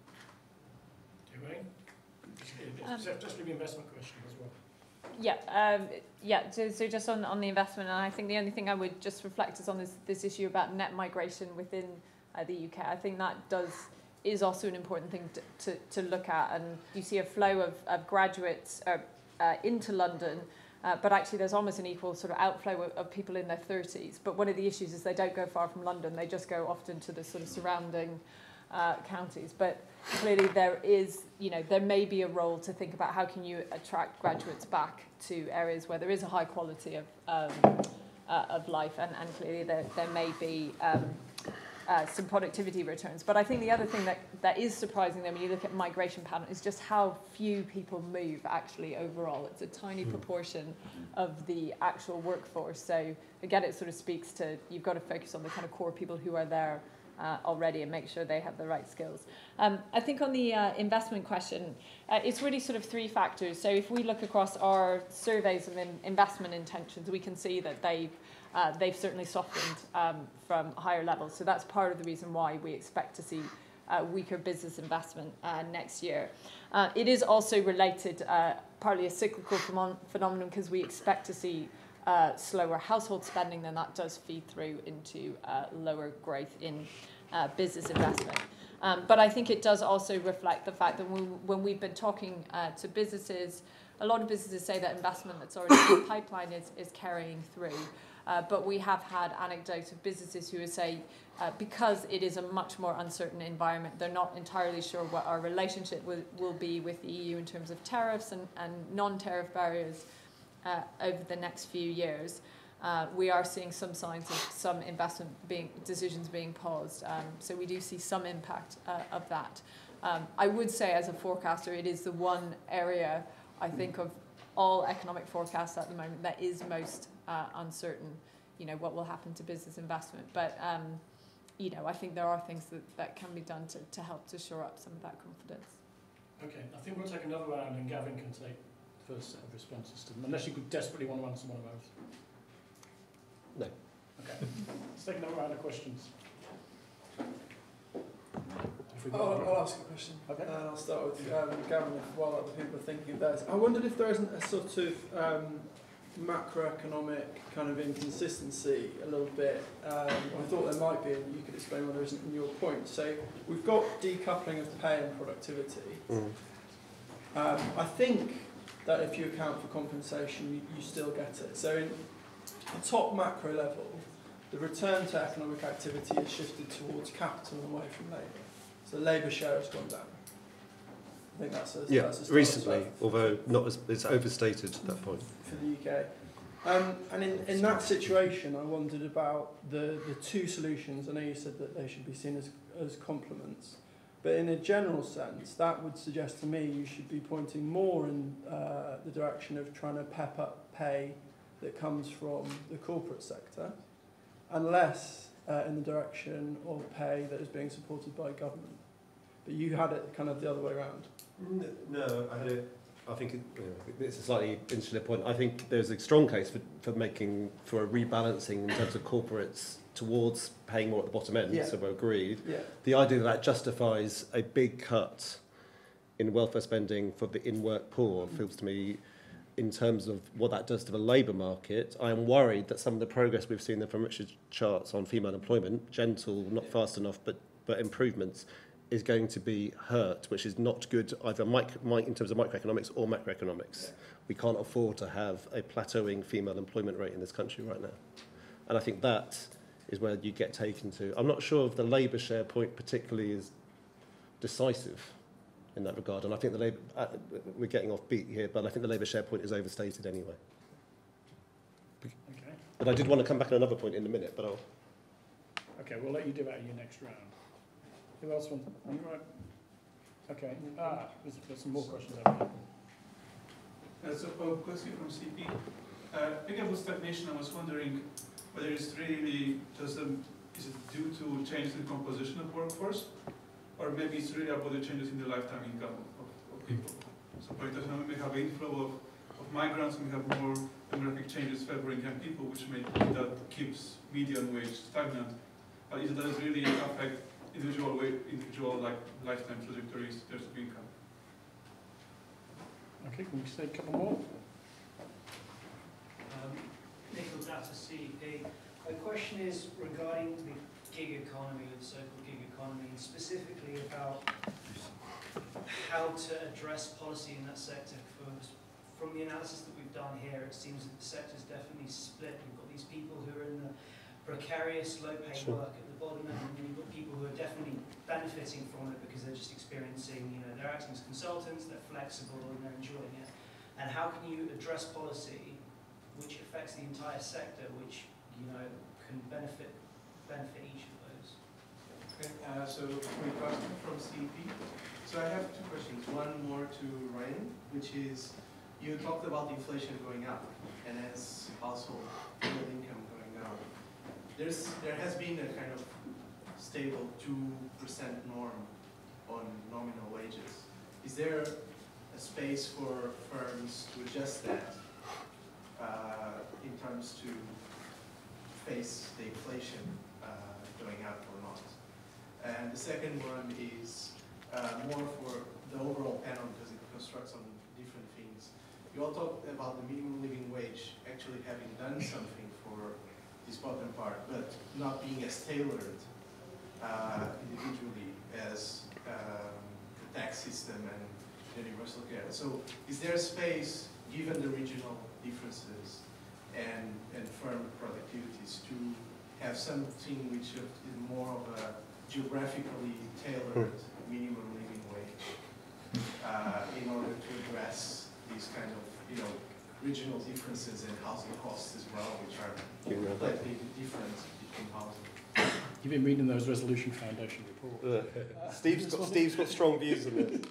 Just the investment question as well. Yeah, so just on the investment, and I think the only thing I would just reflect is on this issue about net migration within the UK. I think that is also an important thing to look at, and you see a flow of graduates into London, but actually there's almost an equal sort of outflow of people in their 30s. But one of the issues is they don't go far from London, they just go often to the sort of surrounding counties. But clearly there may be a role to think about how can you attract graduates back to areas where there is a high quality of life, and clearly there may be some productivity returns. But I think the other thing that is surprising then when you look at migration pattern is just how few people move actually overall. It's a tiny proportion of the actual workforce. So again, it sort of speaks to, you've got to focus on the kind of core people who are there already and make sure they have the right skills. I think on the investment question, it's really sort of three factors. So if we look across our surveys of investment intentions, we can see that they've certainly softened from higher levels. So that's part of the reason why we expect to see weaker business investment next year. It is also related partly a cyclical phenomenon because we expect to see slower household spending, then that does feed through into lower growth in business investment. But I think it does also reflect the fact that when we've been talking to businesses, a lot of businesses say that investment that's already in the pipeline is carrying through. But we have had anecdotes of businesses who would say, because it is a much more uncertain environment, they're not entirely sure what our relationship will be with the EU in terms of tariffs and non-tariff barriers over the next few years. We are seeing some signs of some investment decisions being paused. So we do see some impact of that. I would say as a forecaster, it is the one area, I think, of all economic forecasts at the moment that is most uncertain, you know, what will happen to business investment. But, you know, I think there are things that can be done to help to shore up some of that confidence. Okay, I think we'll take another round and Gavin can take the first set of responses to them, unless you could desperately want to answer one of those. No. Okay, let's take another round of questions. I'll ask a question. Okay. And I'll start with Gavin while other people are thinking of theirs. I wondered if there isn't a sort of macroeconomic kind of inconsistency a little bit. I thought there might be, and you could explain why there isn't in your point. So we've got decoupling of pay and productivity. I think that if you account for compensation, you still get it. So in the top macro level, the return to economic activity has shifted towards capital and away from labour. So the labour share has gone down. I think that's a recently, although not as it's overstated at that point. For the UK. And in that situation, I wondered about the two solutions. I know you said that they should be seen as complements. But in a general sense, that would suggest to me you should be pointing more in the direction of trying to pep up pay that comes from the corporate sector, and less in the direction of pay that is being supported by government. But you had it kind of the other way around. No, I had it. I think it's a slightly insular point. I think there's a strong case for a rebalancing in terms of corporates towards paying more at the bottom end. Yeah. So we're agreed. Yeah. The idea that justifies a big cut in welfare spending for the in-work poor feels to me, in terms of what that does to the labour market, I am worried that some of the progress we've seen from Richard's charts on female employment, gentle, not fast enough, but improvements, is going to be hurt, which is not good either in terms of microeconomics or macroeconomics. Yeah. We can't afford to have a plateauing female employment rate in this country right now. And I think that is where you get taken to. I'm not sure if the labour share point particularly is decisive in that regard, and I think we're getting off beat here, but I think the labour share point is overstated anyway. Okay. But I did want to come back on another point in a minute, but I'll... Okay, we'll let you do that in your next round. Who else wants? Right. Okay. There's some more questions over here. So, a question from CP. Picking up with stagnation, I was wondering whether it's really is it due to changes in the composition of workforce, or maybe it's really about the changes in the lifetime income of people. So, for example, we may have an inflow of migrants, and we have more demographic changes favoring young people, which may that keeps median wage stagnant. But is it does really affect individual lifetime trajectories in terms of income? Okay, can we say a couple more? Nicholas Data CEP. My question is regarding the gig economy, the so-called gig economy, and specifically about how to address policy in that sector. From the analysis that we've done here, it seems that the sector is definitely split. We've got these people who are in the precarious, low-paid work at the bottom end, and then you've got people who are definitely benefiting from it because they're just experiencing, they're acting as consultants, they're flexible, and they're enjoying it. And how can you address policy which affects the entire sector, which, can benefit each of those? Okay, so we question from CEP. So I have two questions. One more to Ryan, which is, you talked about inflation going up, and as household income going down. There has been a kind of stable 2% norm on nominal wages. Is there a space for firms to adjust that in terms to face the inflation going up or not? And the second one is more for the overall panel, because it constructs on different things. you all talked about the minimum living wage actually having done something for this bottom part, but not being as tailored individually as the tax system and universal care. So is there a space, given the regional differences and firm productivities, to have something which is more of a geographically tailored minimum living wage in order to address these kind of, regional differences in housing costs as well, which are completely different between housing? You've been reading those Resolution Foundation reports. Steve's got strong views on this.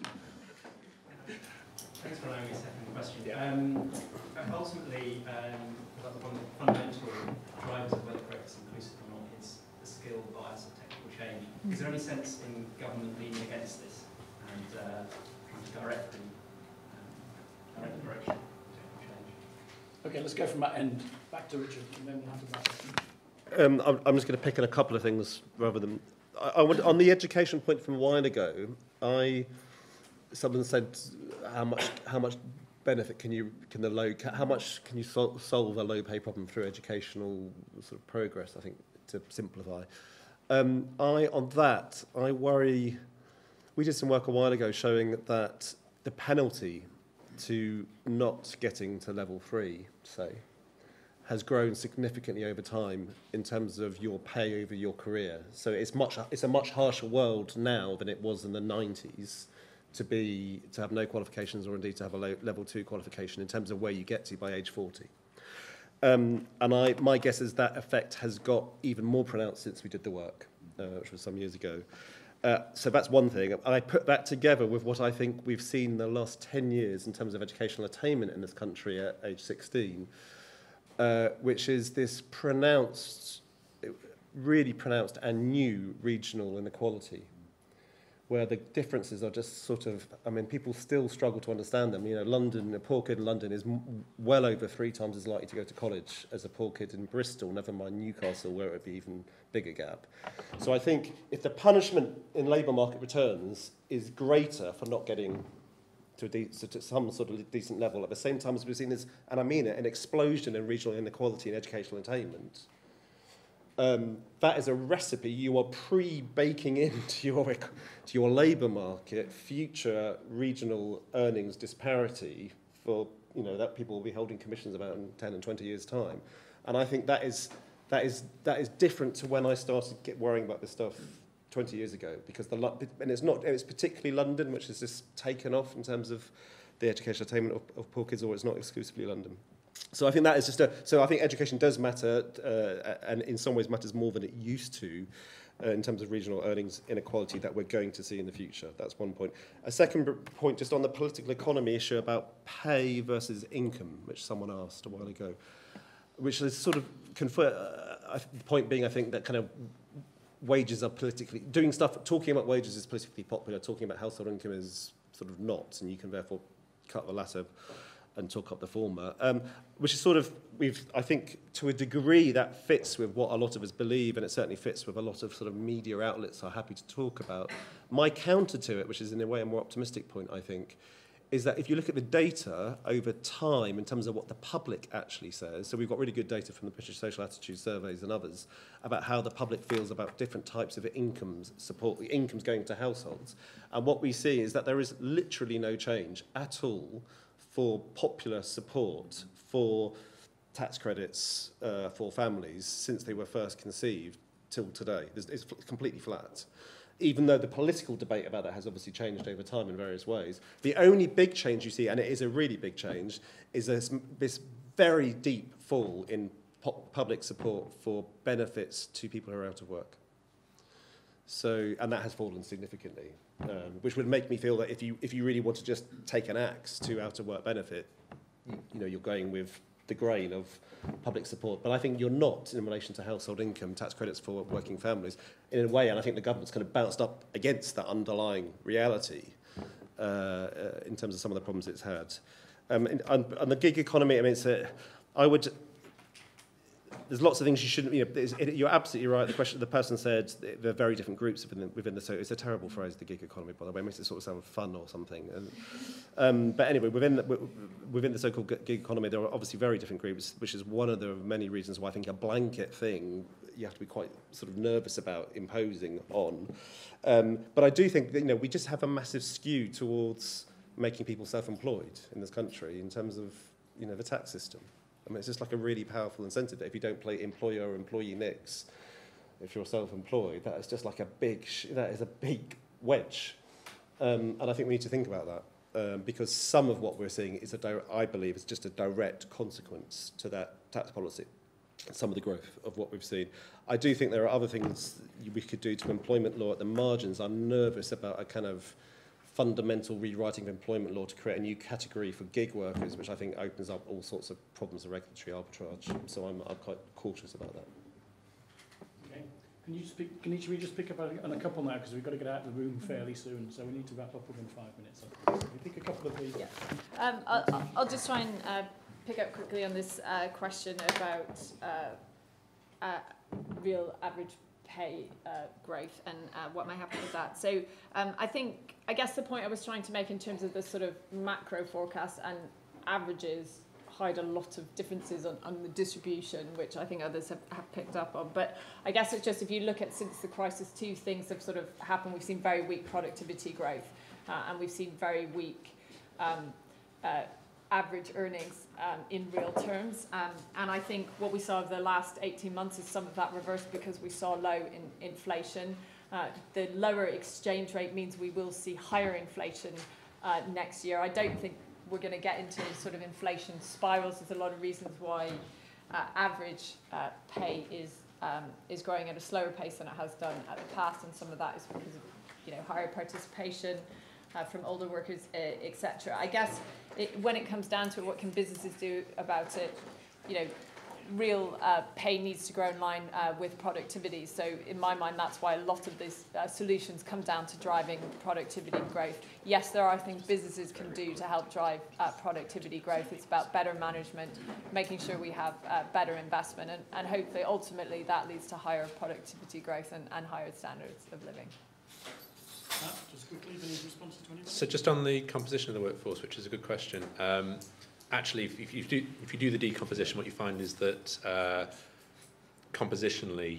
Thanks for allowing me a second question. Ultimately, one of the fundamental drivers of whether growth is inclusive or not is the skill, bias, and technical change. Is there any sense in government leaning against this and trying to direct the direction of technical change? Okay, let's go from that end back to Richard, and then we'll have to back. I'm just going to pick on a couple of things rather than... on the education point from a while ago, someone said how much benefit how much can you solve a low pay problem through educational sort of progress, I think, to simplify. On that, I worry, we did some work a while ago showing that the penalty to not getting to level 3, say, has grown significantly over time in terms of your pay over your career. So it's a much harsher world now than it was in the 90s to have no qualifications or indeed to have a level 2 qualification in terms of where you get to by age 40. And my guess is that effect has got even more pronounced since we did the work, which was some years ago. So that's one thing. I put that together with what I think we've seen in the last 10 years in terms of educational attainment in this country at age 16, which is this really pronounced and new regional inequality, where the differences are just sort of, people still struggle to understand them. London, a poor kid in London is well over 3 times as likely to go to college as a poor kid in Bristol, never mind Newcastle, where it would be even bigger gap. So I think if the punishment in labour market returns is greater for not getting to some sort of decent level, at the same time as we've seen this, and I mean it, an explosion in regional inequality in educational attainment, that is a recipe you are pre-baking into your labour market future regional earnings disparity for that people will be holding commissions about in 10 and 20 years' time, and I think that is different to when I started worrying about this stuff 20 years ago, because it's particularly London which has just taken off in terms of the educational attainment of poor kids, or it's not exclusively London. So I think that is so I think education does matter, and in some ways matters more than it used to in terms of regional earnings inequality that we're going to see in the future. That's one point. A second point, just on the political economy issue about pay versus income, which someone asked a while ago, which is sort of the point being, I think, that kind of wages are politically... talking about wages is politically popular, talking about household income is sort of not, and you can therefore cut the latter and talk up the former, which is sort of, I think, to a degree that fits with what a lot of us believe, and it certainly fits with a lot of sort of media outlets are happy to talk about. My counter to it, which is in a way a more optimistic point, I think, is that if you look at the data over time in terms of what the public actually says, so we've got really good data from the British Social Attitude Surveys and others about how the public feels about different types of incomes going to households, and what we see is that there is literally no change at all for popular support for tax credits for families since they were first conceived till today. It's completely flat. Even though the political debate about that has obviously changed over time in various ways. The only big change you see, and it is a really big change, is this very deep fall in public support for benefits to people who are out of work. So, and that has fallen significantly, which would make me feel that if you really want to just take an axe to out of work benefit, you're going with the grain of public support. But I think you're not in relation to household income, tax credits for working families, in a way, and I think the government's kind of bounced up against that underlying reality in terms of some of the problems it's had. And the gig economy, there's lots of things you shouldn't. You're absolutely right. The person said they're very different groups within the. So it's a terrible phrase, the gig economy, by the way. It makes it sort of sound fun or something. But anyway, within the so-called gig economy, there are obviously very different groups, which is one of the many reasons why I think a blanket thing you have to be quite sort of nervous about imposing on. But I do think that we just have a massive skew towards making people self-employed in this country in terms of the tax system. I mean, it's just like a really powerful incentive that if you don't play employer or employee mix, if you're self-employed, that is just like a big wedge. And I think we need to think about that because some of what we're seeing is I believe is just a direct consequence to that tax policy. Some of the growth of what we've seen. I do think there are other things we could do to employment law at the margins. I'm nervous about a kind of fundamental rewriting of employment law to create a new category for gig workers, which I think opens up all sorts of problems of regulatory arbitrage. So I'm quite cautious about that. Okay. Can each of you just pick up on a couple now, because we've got to get out of the room fairly soon, so we need to wrap up within 5 minutes. So we pick a couple of these. Yeah. I'll just try and pick up quickly on this question about real average pay growth and what might happen with that. So I guess the point I was trying to make in terms of the sort of macro forecast and averages hide a lot of differences on the distribution, which I think others have picked up on. But I guess it's just, if you look at since the crisis, two things have sort of happened. We've seen very weak productivity growth and we've seen very weak average earnings in real terms. And I think what we saw over the last 18 months is some of that reversed because we saw low inflation. The lower exchange rate means we will see higher inflation next year. I don't think we're going to get into sort of inflation spirals. There's a lot of reasons why average pay is growing at a slower pace than it has done at the past, and some of that is because of higher participation from older workers, etc. I guess when it comes down to it, what can businesses do about it? Real pay needs to grow in line with productivity. So in my mind, that's why a lot of these solutions come down to driving productivity growth. Yes, there are things businesses can do to help drive productivity growth. It's about better management, making sure we have better investment, and hopefully, ultimately, that leads to higher productivity growth and higher standards of living. Just quickly, any response to 20? So just on the composition of the workforce, which is a good question. Actually, if you do the decomposition, what you find is that compositionally,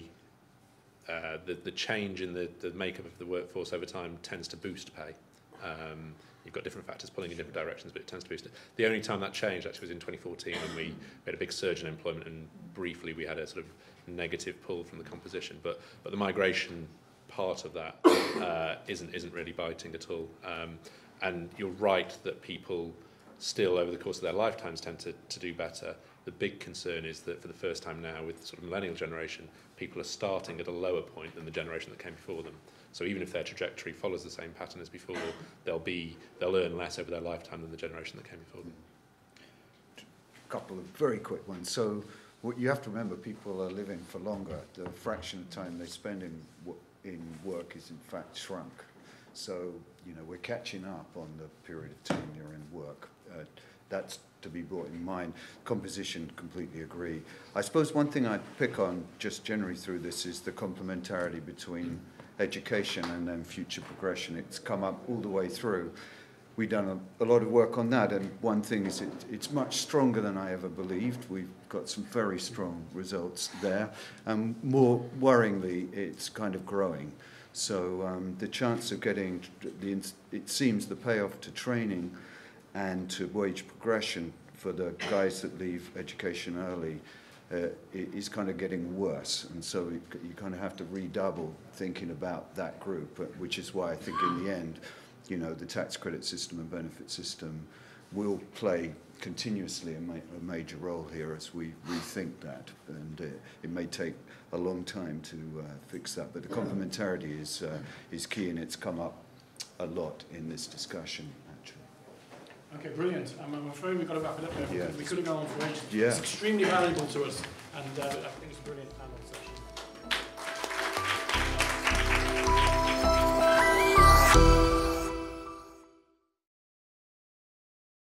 the change in the makeup of the workforce over time tends to boost pay. You've got different factors pulling in different directions, but it tends to boost it. The only time that changed actually was in 2014 when we had a big surge in employment, and briefly we had a sort of negative pull from the composition. But the migration part of that isn't really biting at all. And you're right that people still over the course of their lifetimes tend to do better. The big concern is that for the first time now with the sort of millennial generation, people are starting at a lower point than the generation that came before them. So even if their trajectory follows the same pattern as before, they'll earn less over their lifetime than the generation that came before them. A couple of very quick ones. So what you have to remember, people are living for longer. The fraction of time they spend in work is in fact shrunk. So, we're catching up on the period of time you're in work. That's to be brought in mind. Composition, completely agree. I suppose one thing I'd pick on just generally through this is the complementarity between education and then future progression. It's come up all the way through. We've done a lot of work on that, and one thing is it's much stronger than I ever believed. We've got some very strong results there. More worryingly, it's kind of growing. So the chance of getting, it seems the payoff to training and to wage progression for the guys that leave education early is kind of getting worse. And so you kind of have to redouble thinking about that group, which is why I think in the end, the tax credit system and benefit system will play continuously a major role here as we rethink that. And it may take a long time to fix that, but the complementarity is key, and it's come up a lot in this discussion, actually. Okay, brilliant. I'm afraid we've got to wrap it up there. Yeah. We could have gone on for ages. Yeah. It's extremely valuable to us, and I think it's a brilliant panel. So